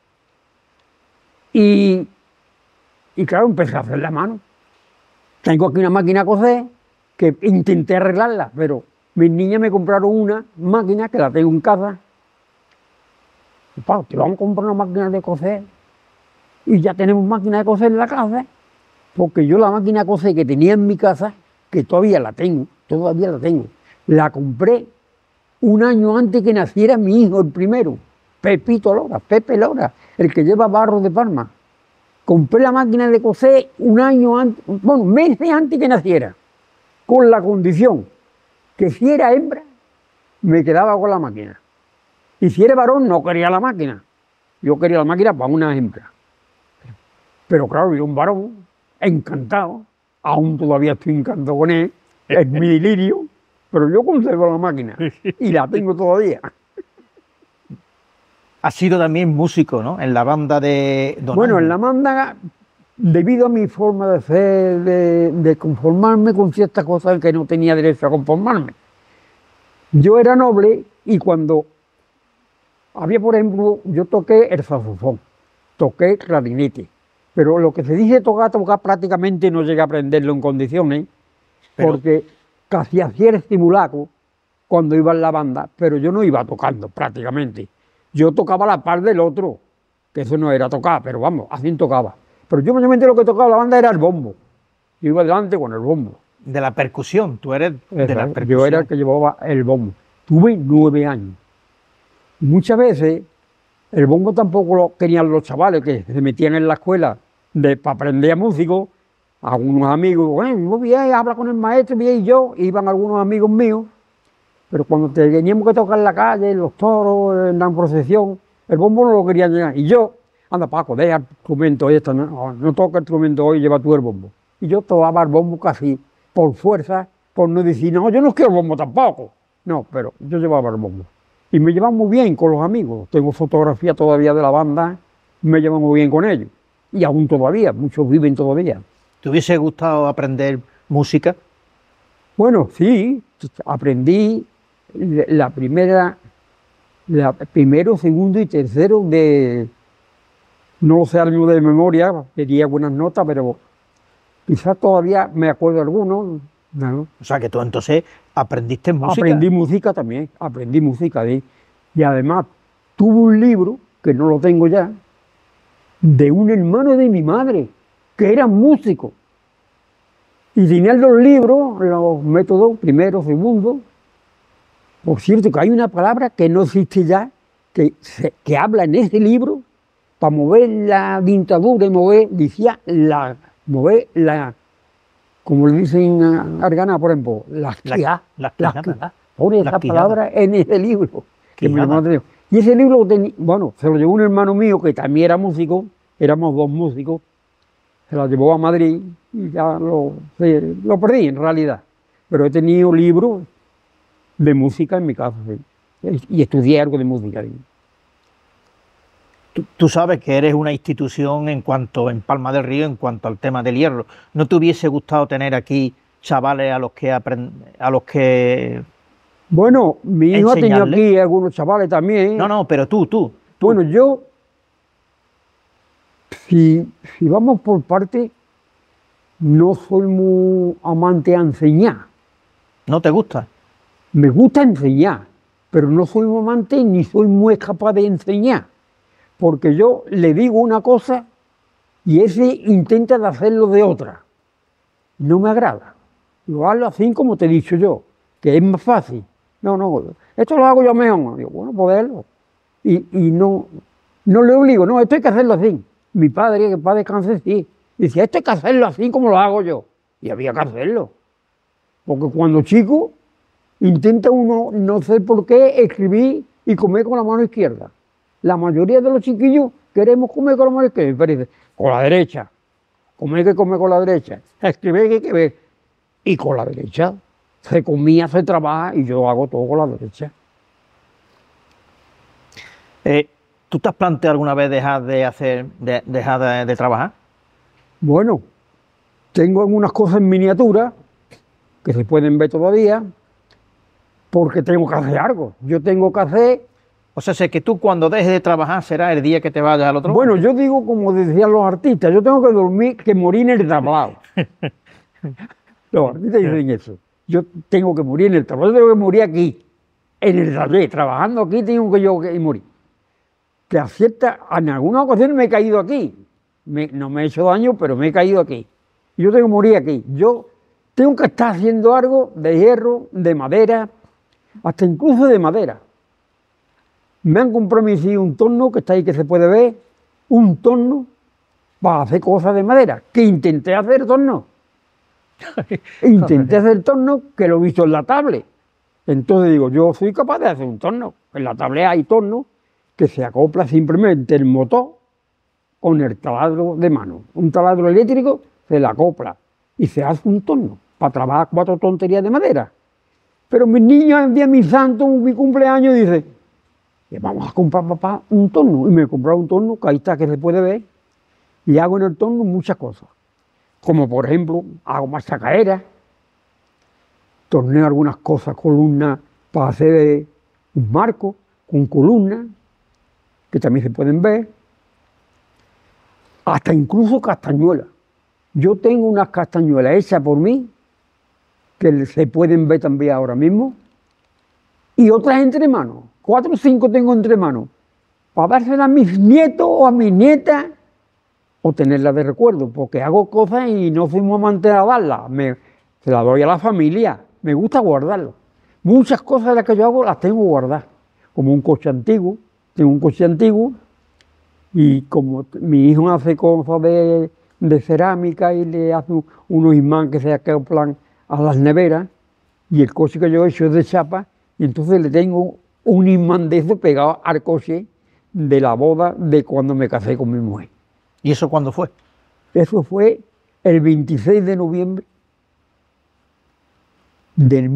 B: Y claro, empecé a hacer la mano. Tengo aquí una máquina a coser que intenté arreglarla, pero mis niñas me compraron una máquina que la tengo en casa. Y, "Pa, te vamos a comprar una máquina de coser". Y ya tenemos máquina de coser en la casa, porque yo la máquina de coser que tenía en mi casa, que todavía la tengo, la compré un año antes que naciera mi hijo, el primero, Pepe Lora, el que lleva Barros de Palma. Compré la máquina de coser un año antes, bueno, meses antes que naciera, con la condición que si era hembra, me quedaba con la máquina. Y si era varón, no quería la máquina. Yo quería la máquina para una hembra. Pero claro, yo un varón, encantado, aún todavía estoy encantado con él, es mi delirio, pero yo conservo la máquina y la tengo todavía.
A: Has sido también músico, ¿no? En la banda de Don
B: Bueno, en
A: Ángel.
B: la banda, debido a mi forma de ser, de conformarme con ciertas cosas en que no tenía derecho a conformarme. Yo era noble y cuando había, por ejemplo, yo toqué el saxofón, toqué clarinete, pero lo que se dice tocar prácticamente no llegué a aprenderlo en condiciones,
A: Pero-
B: porque casi hacía el simulacro cuando iba en la banda, pero yo no iba tocando prácticamente. Yo tocaba a la par del otro, que eso no era tocar, pero vamos, así tocaba. Pero yo mayormente lo que tocaba en la banda era el bombo. Yo iba adelante con el bombo.
A: De la percusión, tú eres de la percusión.
B: Yo era el que llevaba el bombo. Tuve 9 años. Y muchas veces el bombo tampoco lo querían los chavales que se metían en la escuela para aprender a músico. Algunos amigos, bueno, muy bien, habla con el maestro, bien, y yo, iban algunos amigos míos. Pero cuando teníamos que tocar en la calle, en los toros, en la procesión, el bombo no lo querían llegar. Y yo, anda Paco, deja el instrumento esto, no toca el instrumento hoy, lleva tú el bombo. Y yo tocaba el bombo casi por fuerza, por no decir, no, yo no quiero el bombo tampoco. No, pero yo llevaba el bombo. Y me llevaba muy bien con los amigos. Tengo fotografía todavía de la banda, me llevo muy bien con ellos. Y aún todavía, muchos viven todavía.
A: ¿Te hubiese gustado aprender música?
B: Bueno, sí, aprendí primero, segundo y tercero no lo sé algo de memoria, tenía buenas notas, pero quizás todavía me acuerdo algunos. ¿No?
A: O sea, que tú entonces aprendiste música.
B: Aprendí música también, aprendí música. ¿Sí? Y además tuve un libro, que no lo tengo ya, de un hermano de mi madre, que era músico. Y tenía los libros, los métodos, primero, segundo. Por cierto, que hay una palabra que no existe ya, que habla en ese libro, para mover la dentadura y mover la, como le dicen a Argana, por ejemplo, las quijas. Pone esa palabra en ese libro. Que mi hermano tenía. Y ese libro, bueno, se lo llevó un hermano mío que también era músico, éramos 2 músicos, se lo llevó a Madrid y ya lo perdí en realidad. Pero he tenido libros de música en mi casa, sí. Y estudié algo de música. ¿Sí?
A: Tú sabes que eres una institución en Palma del Río, en cuanto al tema del hierro. ¿No te hubiese gustado tener aquí chavales a los que
B: Bueno, mi hijo ha tenido
A: enseñarle?
B: aquí algunos chavales también.
A: No, pero tú.
B: Bueno, yo, si vamos por parte, no soy muy amante a enseñar.
A: ¿No te gusta?
B: Me gusta enseñar, pero no soy muy amante ni soy muy capaz de enseñar. Porque yo le digo una cosa y ese intenta de hacerlo de otra. No me agrada. Lo hago así como te he dicho yo, que es más fácil. No, esto lo hago yo mejor. Digo, bueno, poderlo. Y no le obligo, no, esto hay que hacerlo así. Mi padre, que para descansar, sí. Dice, esto hay que hacerlo así como lo hago yo. Y había que hacerlo. Porque cuando chico, intenta uno, no sé por qué, escribir y comer con la mano izquierda. La mayoría de los chiquillos queremos comer con la mano izquierda, pero dice, con la derecha. Comer que comer con la derecha. Escribir que escribir. Y con la derecha. Se comía, se trabaja y yo hago todo con la derecha.
A: ¿Tú te has planteado alguna vez dejar de trabajar?
B: Bueno, tengo algunas cosas en miniatura que se pueden ver todavía porque tengo que hacer algo. Yo tengo que hacer.
A: O sea, sé que tú cuando dejes de trabajar será el día que te vayas al otro mundo.
B: Bueno, yo digo como decían los artistas, yo tengo que dormir, que morir en el tablado. Los artistas dicen eso. Yo tengo que morir en el tablado, yo tengo que morir aquí, en el taller, trabajando aquí tengo que morir. Que en algunas ocasiones me he caído aquí. No me he hecho daño, pero me he caído aquí. Y yo tengo que morir aquí. Yo tengo que estar haciendo algo de hierro, de madera, hasta incluso de madera. Me han comprado mis hijos un torno, que está ahí que se puede ver, un torno para hacer cosas de madera, que intenté hacer torno. Intenté hacer torno, que lo he visto en la tablet. Entonces digo, yo soy capaz de hacer un torno. En la tablet hay torno que se acopla simplemente el motor con el taladro de mano. Un taladro eléctrico se le acopla y se hace un torno para trabajar 4 tonterías de madera. Pero mis niños, el día de mi santo, mi cumpleaños, dicen, Y vamos a comprar, papá, un torno. Y me compraba un torno, que ahí está, que se puede ver. Y hago en el torno muchas cosas. Como por ejemplo, hago machacaderas, torneo algunas cosas, columnas, para hacer un marco con columnas, que también se pueden ver. Hasta incluso castañuelas. Yo tengo unas castañuelas hechas por mí, que se pueden ver también ahora mismo, y otras entre manos. 4 o 5 tengo entre manos, para dárselas a mis nietos o a mis nietas, o tenerlas de recuerdo, porque hago cosas y no soy muy amante de darlas, se las doy a la familia, me gusta guardarlo. Muchas cosas de las que yo hago las tengo guardadas, como un coche antiguo, tengo un coche antiguo, y como mi hijo hace cosas de cerámica y le hace unos imán que se acoplan a las neveras, y el coche que yo he hecho es de chapa, y entonces le tengo un imán de eso pegado al coche de la boda de cuando me casé con mi mujer.
A: ¿Y eso cuándo fue?
B: Eso fue el 26 de noviembre del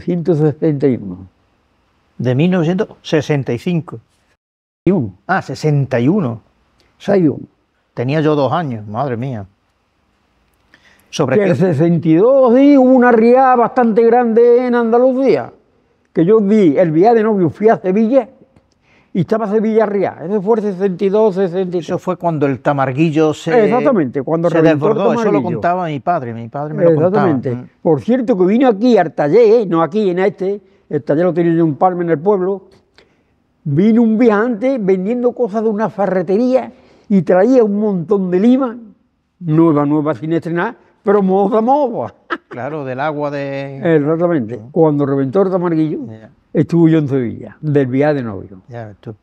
B: 1961.
A: De 1965.
B: 61.
A: Ah, 61.
B: 61.
A: Tenía yo 2 años, madre mía. ¿Sobre
B: Que
A: qué?
B: el 62 sí, hubo una riada bastante grande en Andalucía, que yo di el viaje de novio, fui a Sevilla y estaba Sevilla riada. Eso fue el 62, 63.
A: Eso fue cuando el tamarguillo se,
B: Exactamente, cuando
A: se
B: reventó el
A: desbordó. Eso lo
B: tamarguillo.
A: contaba mi padre me lo
B: Exactamente.
A: contaba.
B: Por cierto, que vino aquí al taller, no aquí en este, el taller lo tenía en un palme en el pueblo, vino un viajante vendiendo cosas de una ferretería y traía un montón de lima, nueva sin estrenar, pero moda.
A: Claro, del agua de...
B: Exactamente. Cuando reventó el tamarguillo,
A: Ya,
B: estuve yo en Sevilla, del viaje de novio.
A: ya ves tú.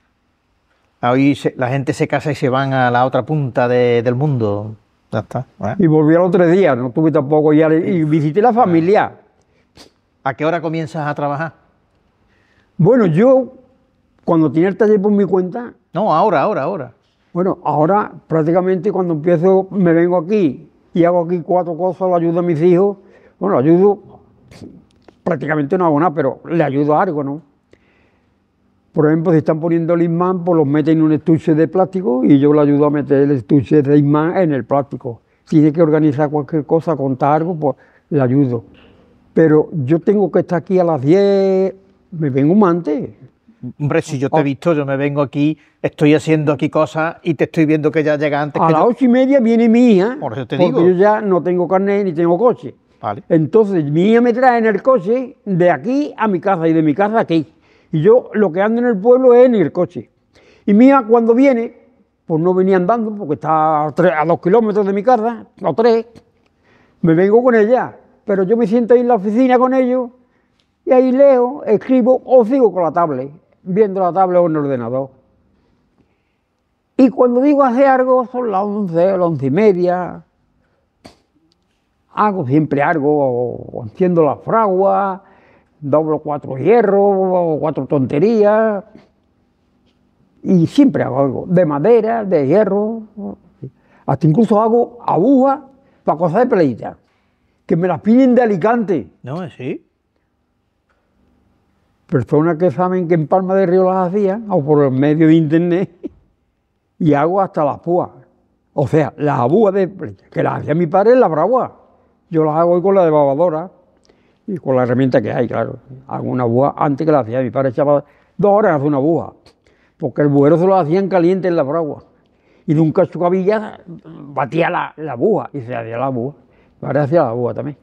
A: Hoy la gente se casa y se van a la otra punta del mundo. Ya está. ¿Eh?
B: Y volví al otro día, no tuve tampoco ya, y visité la familia.
A: ¿A qué hora comienzas a trabajar?
B: Bueno, yo, cuando tenía el taller por mi cuenta,
A: No, ahora.
B: bueno, ahora prácticamente cuando empiezo, me vengo aquí y hago aquí 4 cosas, le ayudo a mis hijos. Bueno, le ayudo, prácticamente no hago nada, pero le ayudo a algo, ¿no? Por ejemplo, si están poniendo el imán, pues los meten en un estuche de plástico y yo le ayudo a meter el estuche de imán en el plástico. Si tiene que organizar cualquier cosa, contar algo, pues le ayudo. Pero yo tengo que estar aquí a las 10, me vengo un antes.
A: Hombre, si yo te he visto, yo me vengo aquí, estoy haciendo aquí cosas y te estoy viendo que ya llega antes
B: A
A: que
B: las
A: yo.
B: 8:30 viene mi hija,
A: Por eso te
B: porque
A: digo.
B: yo ya no tengo carnet ni tengo coche.
A: Vale.
B: Entonces mi hija me trae en el coche de aquí a mi casa y de mi casa a aquí. Y yo lo que ando en el pueblo es en el coche. Y mi hija cuando viene, pues no venía andando porque está a 2 kilómetros de mi casa, o 3, me vengo con ella. Pero yo me siento ahí en la oficina con ellos y ahí leo, escribo o sigo con la tablet, viendo la tablet o en el ordenador. Y cuando digo hacer algo son las 11, las 11:30. Hago siempre algo, o enciendo la fragua, doblo 4 hierros, o 4 tonterías, y siempre hago algo, de madera, de hierro, hasta incluso hago agujas para coser peleitas, que me las piden de Alicante,
A: No, sí.
B: personas que saben que en Palma de Río las hacía, o por el medio de internet, y hago hasta las púas, o sea, las agujas de peleita, que las hacía mi padre en la fragua. Yo las hago hoy con la debabadora y con la herramienta que hay, claro. Hago una aguja antes que la hacía. Mi padre echaba 2 horas en hacer una aguja, porque el buero se lo hacían caliente en la fragua. Y de un cachucabilla batía la aguja y se hacía la aguja. Mi padre hacía la aguja también.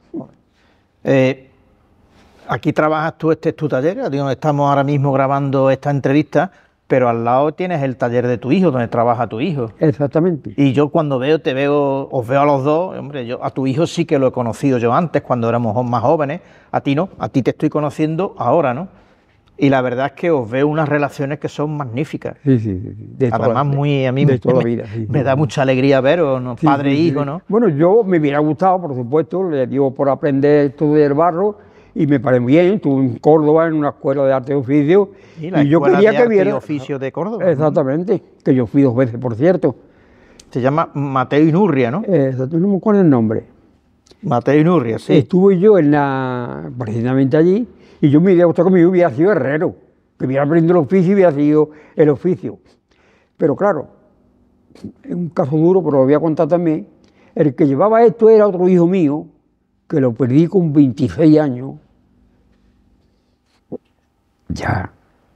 A: Aquí trabajas tú, este es tu taller, aquí donde estamos ahora mismo grabando esta entrevista, pero al lado tienes el taller de tu hijo, donde trabaja tu hijo.
B: Exactamente.
A: Y yo cuando os veo a los dos, hombre, yo a tu hijo sí que lo he conocido yo antes, cuando éramos más jóvenes, a ti no, a ti te estoy conociendo ahora, ¿no? Y la verdad es que os veo unas relaciones que son magníficas.
B: Sí. De
A: Además, a mí
B: de toda la vida.
A: me da mucha alegría veros, ¿no?
B: Sí,
A: Padre e
B: sí.
A: hijo, ¿no?
B: Bueno, yo me hubiera gustado, por supuesto, le dio por aprender esto del barro y me parece muy bien. Estuve en Córdoba en una escuela de arte y oficio
A: Y la
B: yo
A: Escuela
B: quería
A: de
B: que
A: Arte y
B: viera.
A: Oficio de Córdoba.
B: Exactamente, que yo fui 2 veces, por cierto.
A: Se llama Mateo Inurria, ¿no?
B: No me acuerdo el nombre.
A: Mateo Inurria, sí.
B: Estuve yo precisamente allí y yo me hubiera gustado que mi hijo hubiera sido herrero. que hubiera aprendido el oficio y hubiera sido el oficio. Pero claro, es un caso duro, pero lo voy a contar también. El que llevaba esto era otro hijo mío, que lo perdí con 26 años. Ya.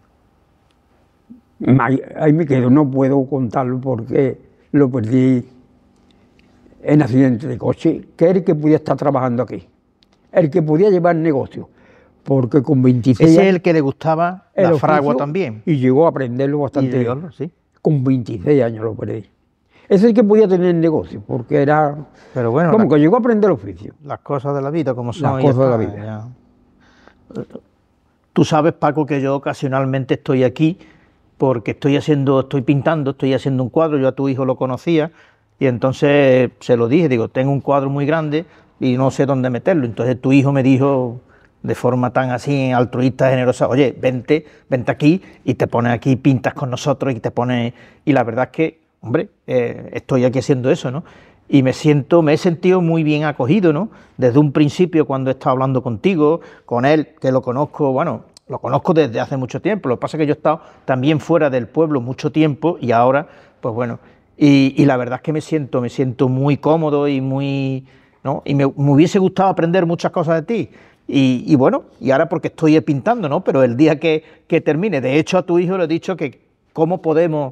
B: Ahí me quedo, no puedo contarlo porque lo perdí en accidente de coche, que era el que podía estar trabajando aquí, el que podía llevar negocio, porque con 26
A: Ese
B: años...
A: es el que le gustaba la fragua también.
B: Y llegó a aprenderlo bastante bien.
A: Sí.
B: Con 26 años lo perdí. Ese es el que podía tener negocio, porque era...
A: Pero bueno,
B: como que llegó a aprender el oficio.
A: Las cosas de la vida, como son.
B: Las cosas de la vida.
A: Ya. Tú sabes, Paco, que yo ocasionalmente estoy aquí porque estoy pintando, estoy haciendo un cuadro. Yo a tu hijo lo conocía y entonces se lo dije, digo, tengo un cuadro muy grande y no sé dónde meterlo. Entonces tu hijo me dijo de forma tan así altruista, generosa, oye, vente aquí y te pones aquí, pintas con nosotros y te pones... Y la verdad es que, hombre, estoy aquí haciendo eso, ¿no? Y me he sentido muy bien acogido, ¿no? Desde un principio, cuando he estado hablando contigo, con él, que lo conozco, bueno, lo conozco desde hace mucho tiempo. Lo que pasa es que yo he estado también fuera del pueblo mucho tiempo y ahora, pues bueno, y la verdad es que me siento muy cómodo y muy, ¿no? Y me hubiese gustado aprender muchas cosas de ti. Y bueno, y ahora porque estoy pintando, ¿no? Pero el día que termine, de hecho a tu hijo le he dicho que cómo podemos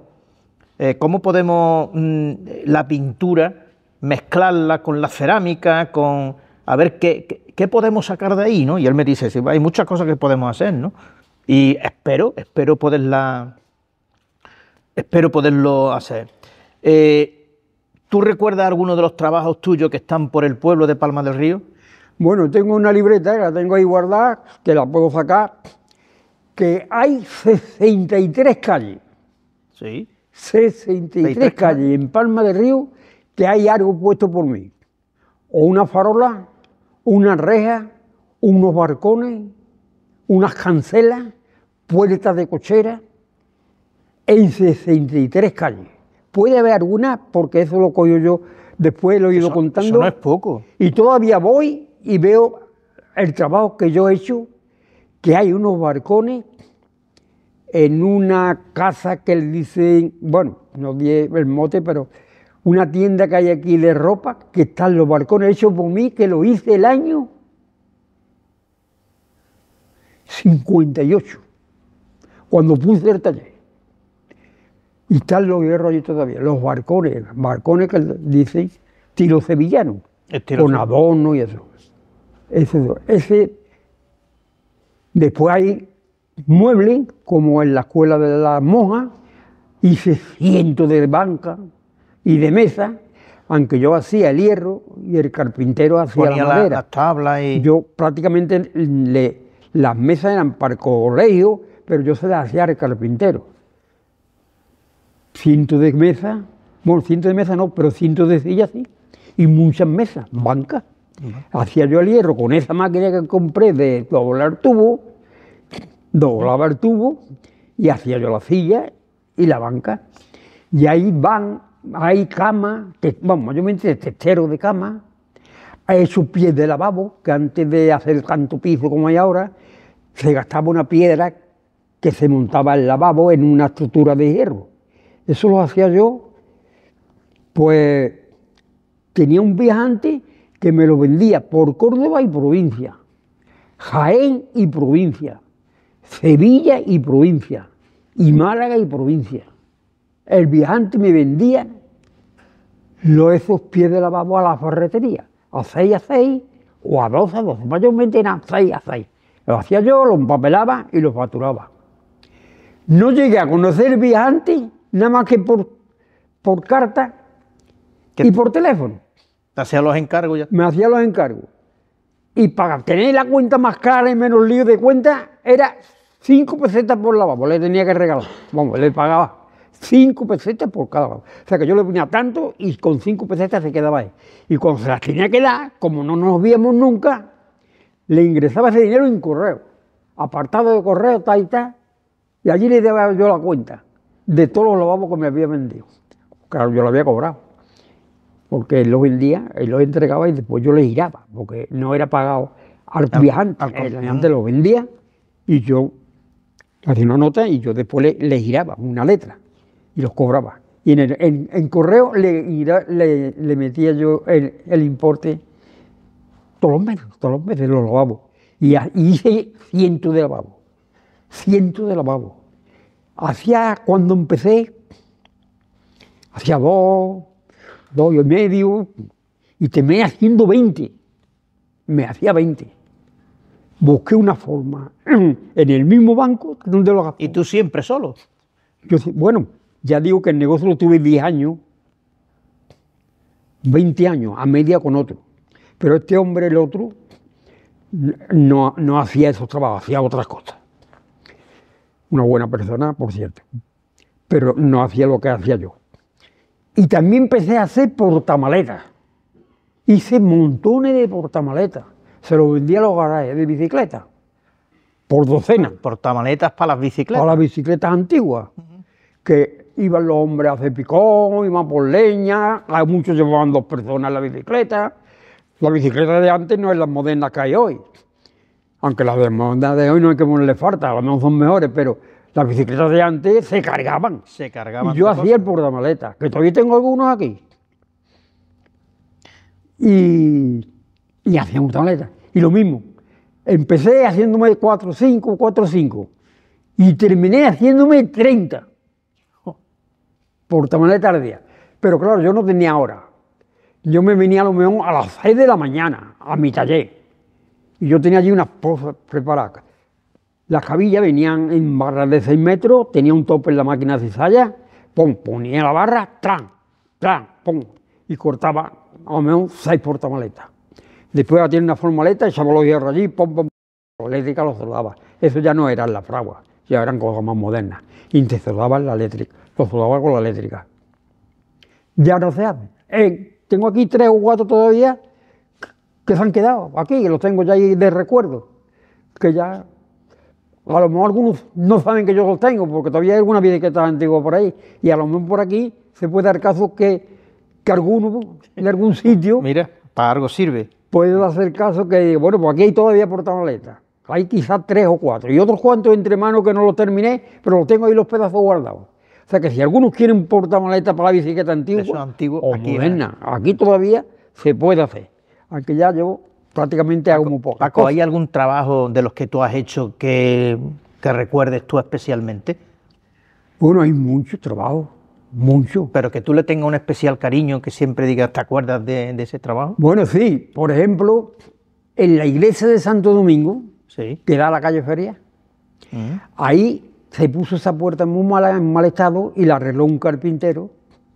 A: la pintura mezclarla con la cerámica, a ver qué podemos sacar de ahí, ¿no? Y él me dice, sí, hay muchas cosas que podemos hacer, ¿no? Y espero poderlo hacer. ¿Tú recuerdas alguno de los trabajos tuyos que están por el pueblo de Palma del Río?
B: Bueno, tengo una libreta, que la tengo ahí guardada, que la puedo sacar, que hay 63 calles.
A: Sí.
B: 63 calles en Palma del Río que hay algo puesto por mí. O una farola, una reja, unos barcones, unas cancelas, puertas de cochera, en 63 calles. Puede haber alguna, porque eso lo cojo yo, después lo he ido contando.
A: Eso no es poco.
B: Y todavía voy y veo el trabajo que yo he hecho, que hay unos barcones en una casa que le dicen, bueno, no di el mote, pero una tienda que hay aquí de ropa, que están los balcones hechos por mí, que lo hice el año 58, cuando puse el taller. Y están los hierros allí todavía, los balcones que dicen estilo sevillano, con adorno y eso. Después hay muebles, como en la escuela de las monjas, hice cientos de bancas y de mesas, aunque yo hacía el hierro y el carpintero hacía la madera.
A: Las tablas y...
B: Yo prácticamente, las mesas eran para el colegio, pero yo se las hacía al carpintero. Cientos de mesas, bueno, cientos de mesas no, pero cientos de sillas sí, y muchas mesas, bancas. Hacía yo el hierro con esa máquina que compré de doblar tubo, doblaba el tubo y hacía yo la silla y la banca. Y ahí hay camas, mayormente testeros de cama, hay sus pies de lavabo, que antes de hacer tanto piso como hay ahora, se gastaba una piedra que se montaba el lavabo en una estructura de hierro. Eso lo hacía yo, pues tenía un viajante que me lo vendía por Córdoba y provincia, Jaén y provincia, Sevilla y provincia, y Málaga y provincia. El viajante me vendía esos pies de lavabo a la ferretería, a 6 a 6 o a 12 a 12, mayormente eran 6 a 6. Lo hacía yo, lo empapelaba y lo facturaba. No llegué a conocer el viajante nada más que por carta y por teléfono.
A: ¿Te hacía los encargos ya?
B: Me hacía los encargos. Y para tener la cuenta más clara y menos lío de cuenta, era 5 pesetas por lavabo, le tenía que regalar. Vamos, le pagaba 5 pesetas por cada lavabo. O sea que yo le ponía tanto y con 5 pesetas se quedaba ahí. Y cuando se las tenía que dar, como no nos víamos nunca, le ingresaba ese dinero en correo, apartado de correo, tal y tal, y allí le daba yo la cuenta de todos los lavabos que me había vendido. Claro, yo lo había cobrado, porque él lo vendía, él lo entregaba y después yo le giraba, porque no era pagado al viajante, el viajante lo vendía y yo hacía una nota y yo después le giraba una letra y los cobraba. Y en correo le metía yo el importe todos los meses los lavabos. Y hice cientos de lavabos, cientos de lavabos. Cuando empecé, hacía dos y medio, y terminé haciendo 20. Me hacía 20. Busqué una forma en el mismo banco donde lo gastaba.
A: ¿Y tú siempre solo?
B: Bueno, ya digo que el negocio lo tuve 10 años, 20 años, a media con otro. Pero este hombre, el otro, no hacía esos trabajos, hacía otras cosas. Una buena persona, por cierto, pero no hacía lo que hacía yo. Y también empecé a hacer portamaletas. Hice montones de portamaletas. Se los vendía a los garajes de bicicletas, por docenas.
A: Portamaletas para las bicicletas.
B: Para las bicicletas antiguas, que iban los hombres a hacer picón, iban por leña, muchos llevaban 2 personas en la bicicleta. La bicicleta de antes no es la moderna que hay hoy. Aunque las de modernas de hoy no hay que ponerle falta, a lo mejor son mejores, pero las bicicletas de antes se cargaban.
A: Se cargaban.
B: Y yo hacía el portamaletas, que todavía tengo algunos aquí. Y hacía portamaletas. Y lo mismo, empecé haciéndome 4 o 5, y terminé haciéndome 30 portamaletas al día. Pero claro, yo no tenía hora. Yo me venía a lo mejor a las 6 de la mañana a mi taller. Y yo tenía allí unas pozas preparadas. Las cabillas venían en barras de 6 metros, tenía un tope en la máquina de cizalla, ponía la barra, pum, y cortaba a lo mejor 6 portamaletas. Después tiene una formaleta, echaba los hierros allí, la eléctrica los soldaba. Eso ya no eran las fraguas, ya eran cosas más modernas. Y te soldaban la eléctrica, los soldaba con la eléctrica. Ya no se hace. Tengo aquí 3 o 4 todavía que se han quedado aquí, que los tengo ya ahí de recuerdo, que ya, a lo mejor algunos no saben que yo los tengo, porque todavía hay alguna bicicleta antigua por ahí, y a lo mejor por aquí se puede dar caso que alguno, en algún sitio,
A: mira, para algo sirve.
B: Puede hacer caso que, bueno, pues aquí hay todavía portamaletas, hay quizás 3 o 4, y otros cuantos entre manos que no los terminé, pero los tengo ahí los pedazos guardados. O sea que si algunos quieren portamaletas para la bicicleta antigua o
A: aquí
B: moderna, aquí todavía se puede hacer. Aunque ya yo prácticamente hago muy poco.
A: Paco, ¿hay algún trabajo de los que tú has hecho que recuerdes tú especialmente?
B: Bueno, hay muchos trabajos, muchos.
A: Pero que tú le tengas un especial cariño, que siempre digas, ¿te acuerdas de ese trabajo?
B: Bueno, sí. Por ejemplo, en la iglesia de Santo Domingo,
A: sí,
B: que da a la calle Feria, ahí se puso esa puerta en mal estado y la arregló un carpintero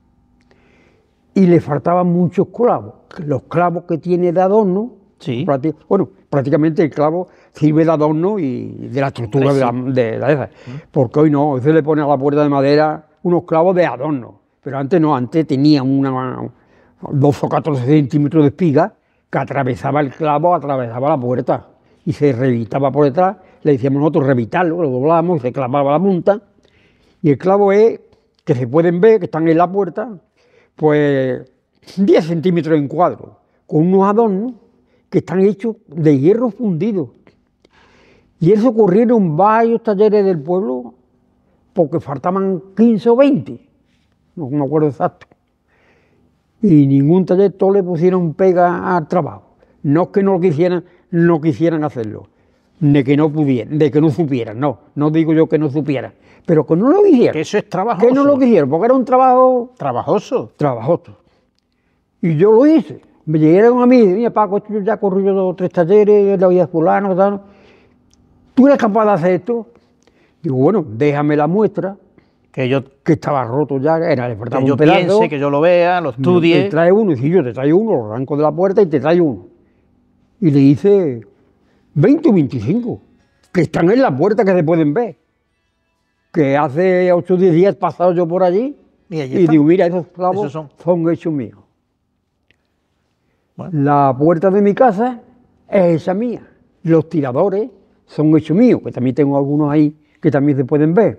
B: y le faltaban muchos clavos. Los clavos que tiene de adorno,
A: sí,
B: prácticamente el clavo sirve de adorno y de la estructura de la esa. Porque hoy no, hoy se le pone a la puerta de madera unos clavos de adorno. Pero antes no, antes tenía 12 o 14 centímetros de espiga que atravesaba el clavo, atravesaba la puerta y se revitaba por detrás. Le decíamos nosotros revitarlo, lo doblábamos y se clavaba la punta. Y el clavo es, que se pueden ver, que están en la puerta, pues 10 centímetros en cuadro, con unos adornos que están hechos de hierro fundido. Y eso ocurrieron en varios talleres del pueblo, porque faltaban 15 o 20, no me acuerdo exacto. Y ningún taller, todos le pusieron pega al trabajo. No es que no quisieran hacerlo, de que no pudieran, de que no supieran, no digo yo que no supieran, pero que no lo quisieran.
A: Que eso es trabajoso.
B: Que no lo quisieran, porque era un trabajo
A: trabajoso.
B: Y yo lo hice. Me llegaron a mí, mira Paco, esto ya corrí yo 2 o 3 talleres, la vida fulano, tal. ¿Tú eres capaz de hacer esto? Digo, bueno, déjame la muestra, que estaba roto ya, le faltaba un pedazo.
A: Que yo piense, que yo lo vea, lo estudie.
B: Te trae uno, y si yo te traigo uno, lo arranco de la puerta y te traigo uno. Y le hice 20 o 25, que están en la puerta, que se pueden ver. Que hace 8 o 10 días he pasado yo por allí y digo, mira, esos clavos son hechos míos. Bueno. La puerta de mi casa es esa mía. Los tiradores son hechos míos, que también tengo algunos ahí que también se pueden ver.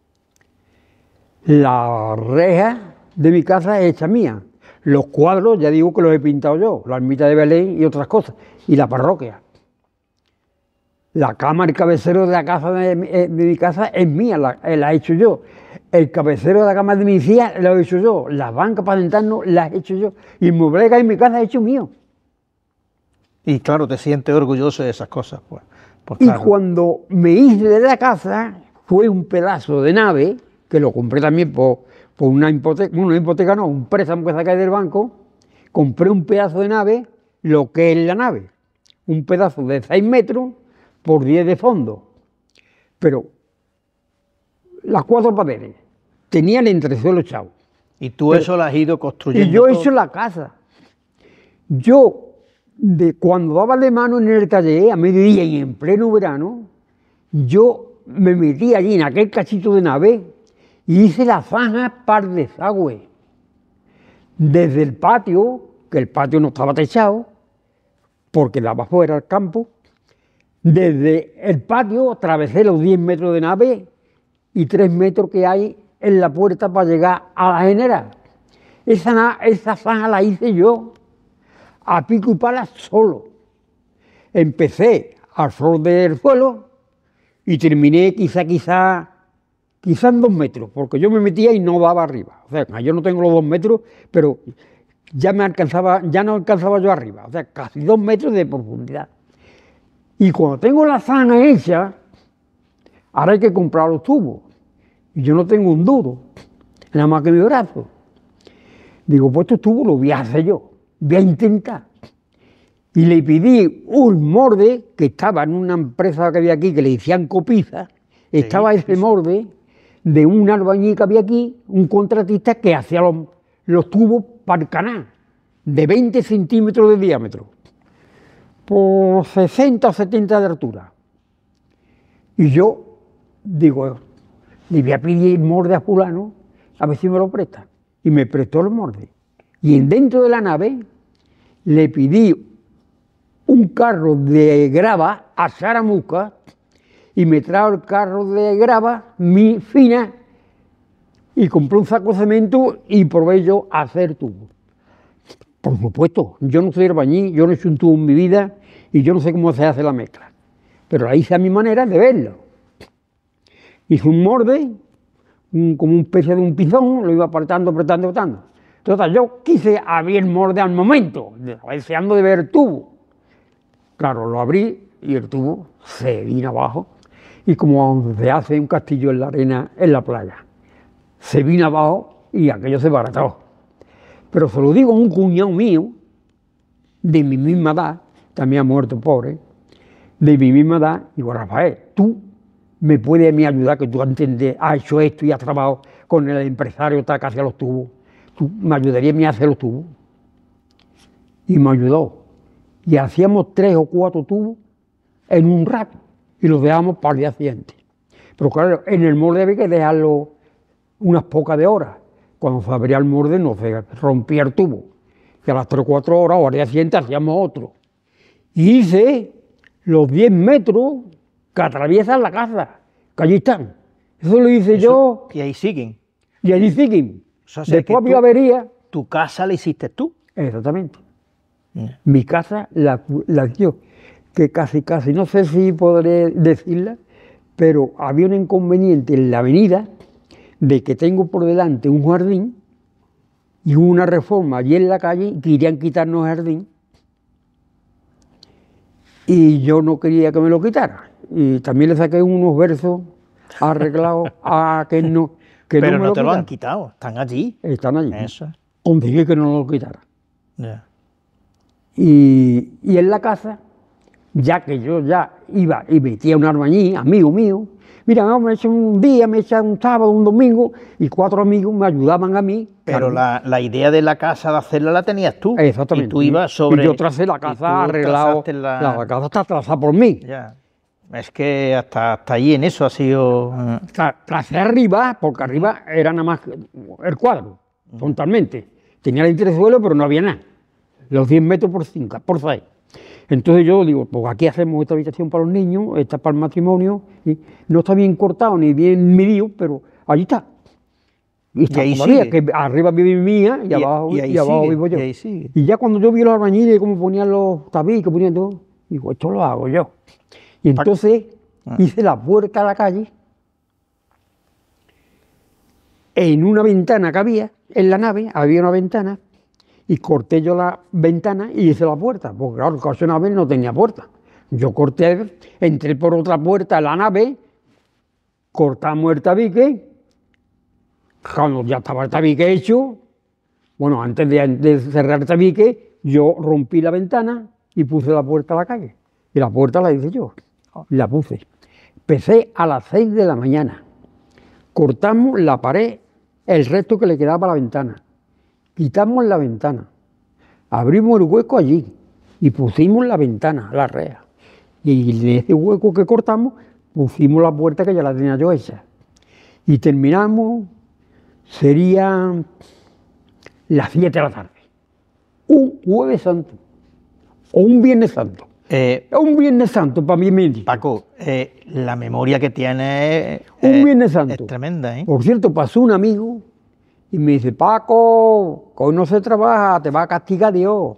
B: La reja de mi casa es hecha mía. Los cuadros, ya digo que los he pintado yo, la ermita de Belén y otras cosas, y la parroquia. La cama, el cabecero de la casa de mi casa es mía, la he hecho yo. El cabecero de la cama de mi hija lo he hecho yo. Las bancas para sentarnos las he hecho yo. Y el mueble que hay en mi casa es hecho mío.
A: Y claro, te sientes orgulloso de esas cosas, pues
B: Y
A: claro.
B: cuando me hice de la casa, fue un pedazo de nave, que lo compré también por una hipoteca no, un préstamo que saqué del banco. Compré un pedazo de nave, lo que es la nave. Un pedazo de 6 metros por 10 de fondo. Pero las 4 paredes tenían el entresuelo echado.
A: Y tú eso lo has ido construyendo.
B: Y yo he
A: todo.
B: hecho la casa. Yo, cuando daba de mano en el taller, a mediodía y en pleno verano, yo me metí allí en aquel cachito de nave y hice la zanja par de desagüe. Desde el patio, que el patio no estaba techado, porque daba fuera al campo, desde el patio atravesé los 10 metros de nave y 3 metros que hay en la puerta para llegar a la general. Esa zanja la hice yo, a pico y pala solo. Empecé al sol del suelo y terminé quizá en 2 metros, porque yo me metía y no daba arriba. O sea, yo no tengo los 2 metros, pero ya no alcanzaba yo arriba. O sea, casi 2 metros de profundidad. Y cuando tengo la zanja hecha, ahora hay que comprar los tubos. Y yo no tengo un duro, nada más que mi brazo. Digo, pues estos tubos los voy a hacer yo, voy a intentar. Y le pedí un molde que estaba en una empresa que había aquí, que le decían Copiza, estaba ese molde de un albañil que había aquí, un contratista que hacía los tubos para el canal, de 20 centímetros de diámetro, por 60 o 70 de altura. Y yo digo, le voy a pedir el molde a fulano, a ver si me lo presta. Y me prestó el molde. Y dentro de la nave le pedí un carro de grava a Saramuca y me trajo el carro de grava, mi fina, y compré un saco de cemento y probé yo a hacer tubos. Por supuesto, yo no soy albañil, yo no he hecho un tubo en mi vida y yo no sé cómo se hace la mezcla. Pero la hice a mi manera de verlo. Hice un molde, como una especie de un pizón, lo iba apretando. Entonces yo quise abrir el molde al momento, deseando de ver el tubo. Claro, lo abrí y el tubo se vino abajo. Y como se hace un castillo en la arena, en la playa, se vino abajo y aquello se barató. Pero se lo digo a un cuñado mío, de mi misma edad, también ha muerto pobre, de mi misma edad, digo, Rafael, tú me puedes a mí ayudar, que tú has hecho esto y has trabajado con el empresario que hacía los tubos, tú me ayudarías a mí a hacer los tubos. Y me ayudó. Y hacíamos 3 o 4 tubos en un rato y los dejábamos para el día siguiente. Pero claro, en el molde había que dejarlo unas pocas de horas. Cuando se abría el molde no se rompía el tubo. Y a las 3 o 4 horas o al día siguiente hacíamos otro. Y hice los 10 metros que atraviesan la casa, que allí están. Eso lo hice yo.
A: Y ahí siguen.
B: Y allí siguen.
A: O sea,
B: Después
A: que
B: había avería.
A: Tu casa la hiciste tú.
B: Exactamente. Mi casa la dio, que casi, no sé si podré decirla, pero había un inconveniente en la avenida de que tengo por delante un jardín y hubo una reforma allí en la calle y querían quitarnos el jardín y yo no quería que me lo quitara. Y también le saqué unos versos arreglados a que no
A: Pero
B: me
A: no te lo han
B: quitara.
A: quitado, están allí.
B: Están allí.
A: Eso es.
B: Conseguí que no lo quitara.
A: Ya.
B: Y en la casa, ya que yo ya iba y metía un albañil, amigo mío, mira, no, me echan un día, me echan un sábado, un domingo, y 4 amigos me ayudaban a mí.
A: Pero
B: claro,
A: la idea de la casa de hacerla la tenías tú.
B: exactamente.
A: Y tú ibas sobre.
B: Y yo tracé la
A: y tú
B: casa arreglado.
A: trazaste
B: La casa está trazada por mí.
A: Ya. Es que hasta allí en eso ha sido.
B: Tracé arriba, porque arriba era nada más el cuadro, totalmente. Tenía el entresuelo, pero no había nada. Los 10 metros por 5, por 6. Entonces yo digo, pues aquí hacemos esta habitación para los niños, esta para el matrimonio, y no está bien cortado ni bien medido, pero allí está. Y está
A: ahí
B: todavía,
A: sigue.
B: que arriba vive mi mía y abajo,
A: ahí
B: abajo
A: sigue,
B: vivo yo.
A: y ahí sigue.
B: Y ya cuando yo vi los albañiles, cómo ponían los tabiques, ponían todo, digo, esto lo hago yo. Y entonces hice la puerta a la calle en una ventana que había, en la nave había una ventana, y corté yo la ventana y hice la puerta, porque claro, el coche nave no tenía puerta. Yo corté, entré por otra puerta a la nave, cortamos el tabique, cuando ya estaba el tabique hecho, bueno, antes de cerrar el tabique, yo rompí la ventana y puse la puerta a la calle. Y la puerta la hice yo, y la puse. Empecé a las 6 de la mañana, cortamos la pared, el resto que le quedaba a la ventana, quitamos la ventana, abrimos el hueco allí y pusimos la ventana, la rea. Y en ese hueco que cortamos pusimos la puerta que ya la tenía yo hecha. Y terminamos, serían las 7 de la tarde. Un jueves santo o un viernes santo. Un viernes santo para mí mismo.
A: Paco, la memoria que tienes
B: un viernes santo
A: es tremenda, ¿eh?
B: Por cierto, pasó un amigo y me dice, Paco, que hoy no se trabaja, te va a castigar Dios.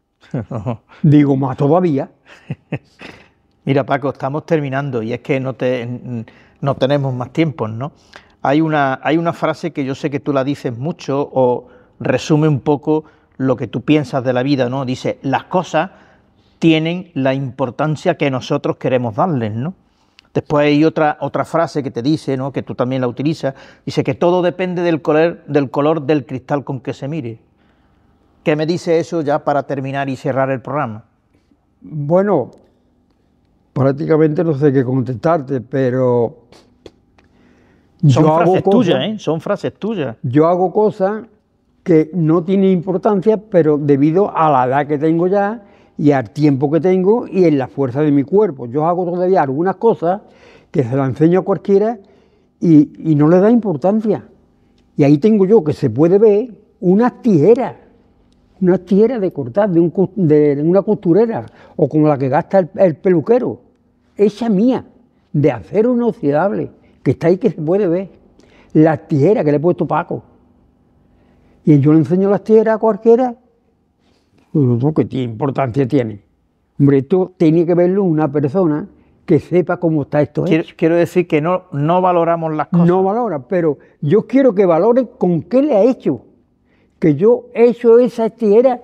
B: Digo, más todavía.
A: Mira, Paco, estamos terminando y es que no tenemos más tiempo, ¿no? Hay una frase que yo sé que tú la dices mucho o resume un poco lo que tú piensas de la vida, ¿no? Dice, las cosas tienen la importancia que nosotros queremos darles, ¿no? Después hay otra frase que te dice, ¿no?, que tú también la utilizas, dice que todo depende del color del cristal con que se mire. ¿Qué me dice eso ya para terminar y cerrar el programa?
B: Bueno, prácticamente no sé qué contestarte, pero
A: son frases tuyas, ¿eh? Son frases tuyas.
B: Yo hago cosas que no tienen importancia, pero debido a la edad que tengo ya y al tiempo que tengo y en la fuerza de mi cuerpo. Yo hago todavía algunas cosas que se las enseño a cualquiera y no le da importancia. Y ahí tengo yo que se puede ver unas tijeras de cortar de una costurera o como la que gasta el peluquero, esa mía, de acero inoxidable, que está ahí que se puede ver. Las tijeras que le he puesto Paco. Y yo le enseño las tijeras a cualquiera. ¿Qué importancia tiene? Hombre, esto tiene que verlo una persona que sepa cómo está esto hecho.
A: Quiero decir que no valoramos las cosas.
B: No valora, pero yo quiero que valore con qué le ha hecho. Que yo he hecho esa tijera,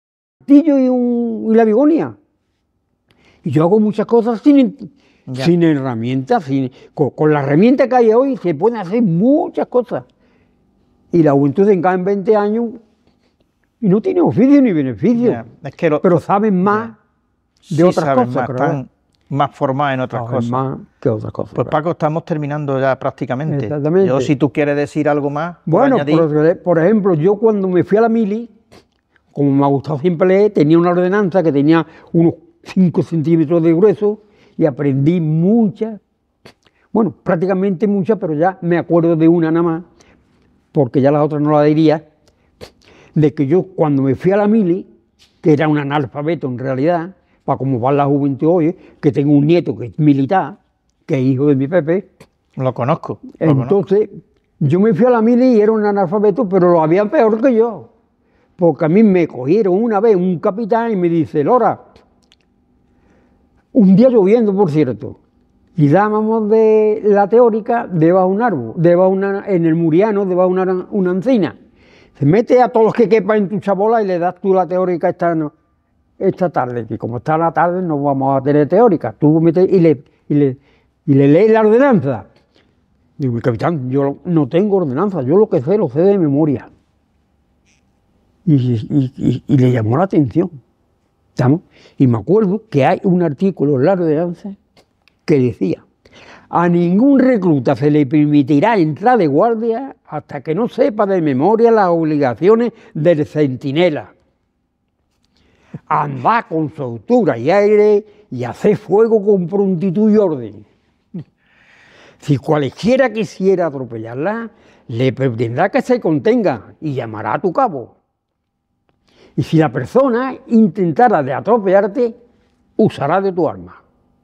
B: y la bigonia. Y yo hago muchas cosas sin herramientas, con la herramienta que hay hoy se pueden hacer muchas cosas. Y la juventud se encaja en 20 años y no tiene oficio ni beneficio, pero saben más de otras cosas.
A: Están más formadas en otras cosas.
B: Más que otras cosas.
A: Pues Paco, estamos terminando ya prácticamente.
B: Exactamente.
A: Yo, si tú quieres decir algo más,
B: bueno, por ejemplo, yo cuando me fui a la mili, como me ha gustado siempre leer, tenía una ordenanza que tenía unos 5 centímetros de grueso y aprendí muchas, bueno, prácticamente muchas, pero ya me acuerdo de una nada más, porque ya las otras no las diría, de que yo cuando me fui a la mili, que era un analfabeto en realidad, para cómo va la juventud hoy, que tengo un nieto que es militar, que es hijo de mi Pepe.
A: Lo conozco.
B: Entonces, yo me fui a la mili y era un analfabeto, pero lo había peor que yo. Porque a mí me cogieron una vez un capitán y me dice, Lora, un día lloviendo, por cierto, y dábamos de la teórica debajo de un árbol, en el Muriano, debajo de una encina. Se mete a todos los que quepan en tu chabola y le das tú la teórica esta tarde, que como está la tarde no vamos a tener teórica. Tú metes y le lees la ordenanza. Digo, capitán, yo no tengo ordenanza, yo lo que sé lo sé de memoria. Y le llamó la atención. ¿Estamos? Y me acuerdo que hay un artículo en la ordenanza que decía: a ningún recluta se le permitirá entrar de guardia hasta que no sepa de memoria las obligaciones del centinela. Andar con soltura y aire y hacer fuego con prontitud y orden. Si cualquiera quisiera atropellarla, le pretendrá que se contenga y llamará a tu cabo. Y si la persona intentara de atropellarte, usará de tu arma.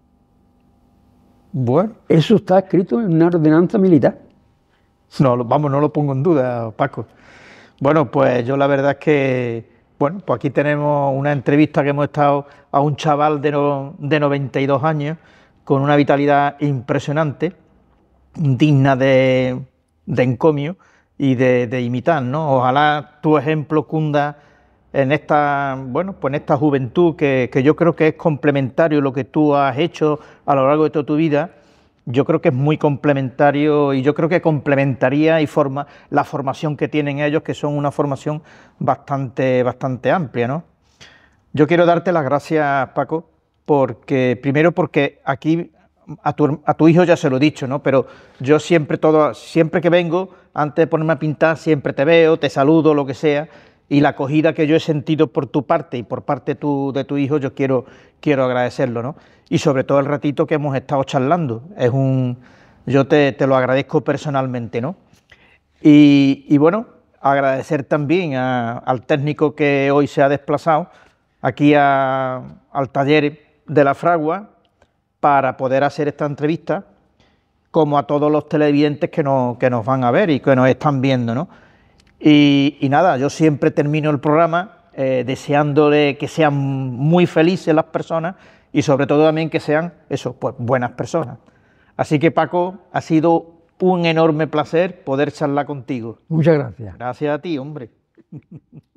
A: Bueno.
B: Eso está escrito en una ordenanza militar.
A: No lo pongo en duda, Paco. Bueno, pues yo la verdad es que, bueno, pues aquí tenemos una entrevista que hemos estado a un chaval de 92 años, con una vitalidad impresionante, digna de encomio y de imitar, ¿no? Ojalá tu ejemplo cunda en esta, bueno, pues en esta juventud que yo creo que es complementario lo que tú has hecho a lo largo de toda tu vida. Yo creo que es muy complementario y yo creo que complementaría y forma la formación que tienen ellos, que son una formación bastante amplia, ¿no? Yo quiero darte las gracias, Paco, porque primero porque aquí a tu hijo ya se lo he dicho, ¿no? Pero yo siempre que vengo, antes de ponerme a pintar, siempre te veo, te saludo, lo que sea, y la acogida que yo he sentido por tu parte y por parte de tu hijo, yo quiero agradecerlo, ¿no? Y sobre todo el ratito que hemos estado charlando, yo te lo agradezco personalmente, ¿no? Y bueno, agradecer también al técnico que hoy se ha desplazado aquí al taller de la Fragua para poder hacer esta entrevista, como a todos los televidentes que nos van a ver y que nos están viendo, ¿no? Y nada, yo siempre termino el programa deseándole que sean muy felices las personas y sobre todo también que sean, eso, pues buenas personas. Así que Paco, ha sido un enorme placer poder charlar contigo.
B: Muchas gracias.
A: Gracias a ti, hombre.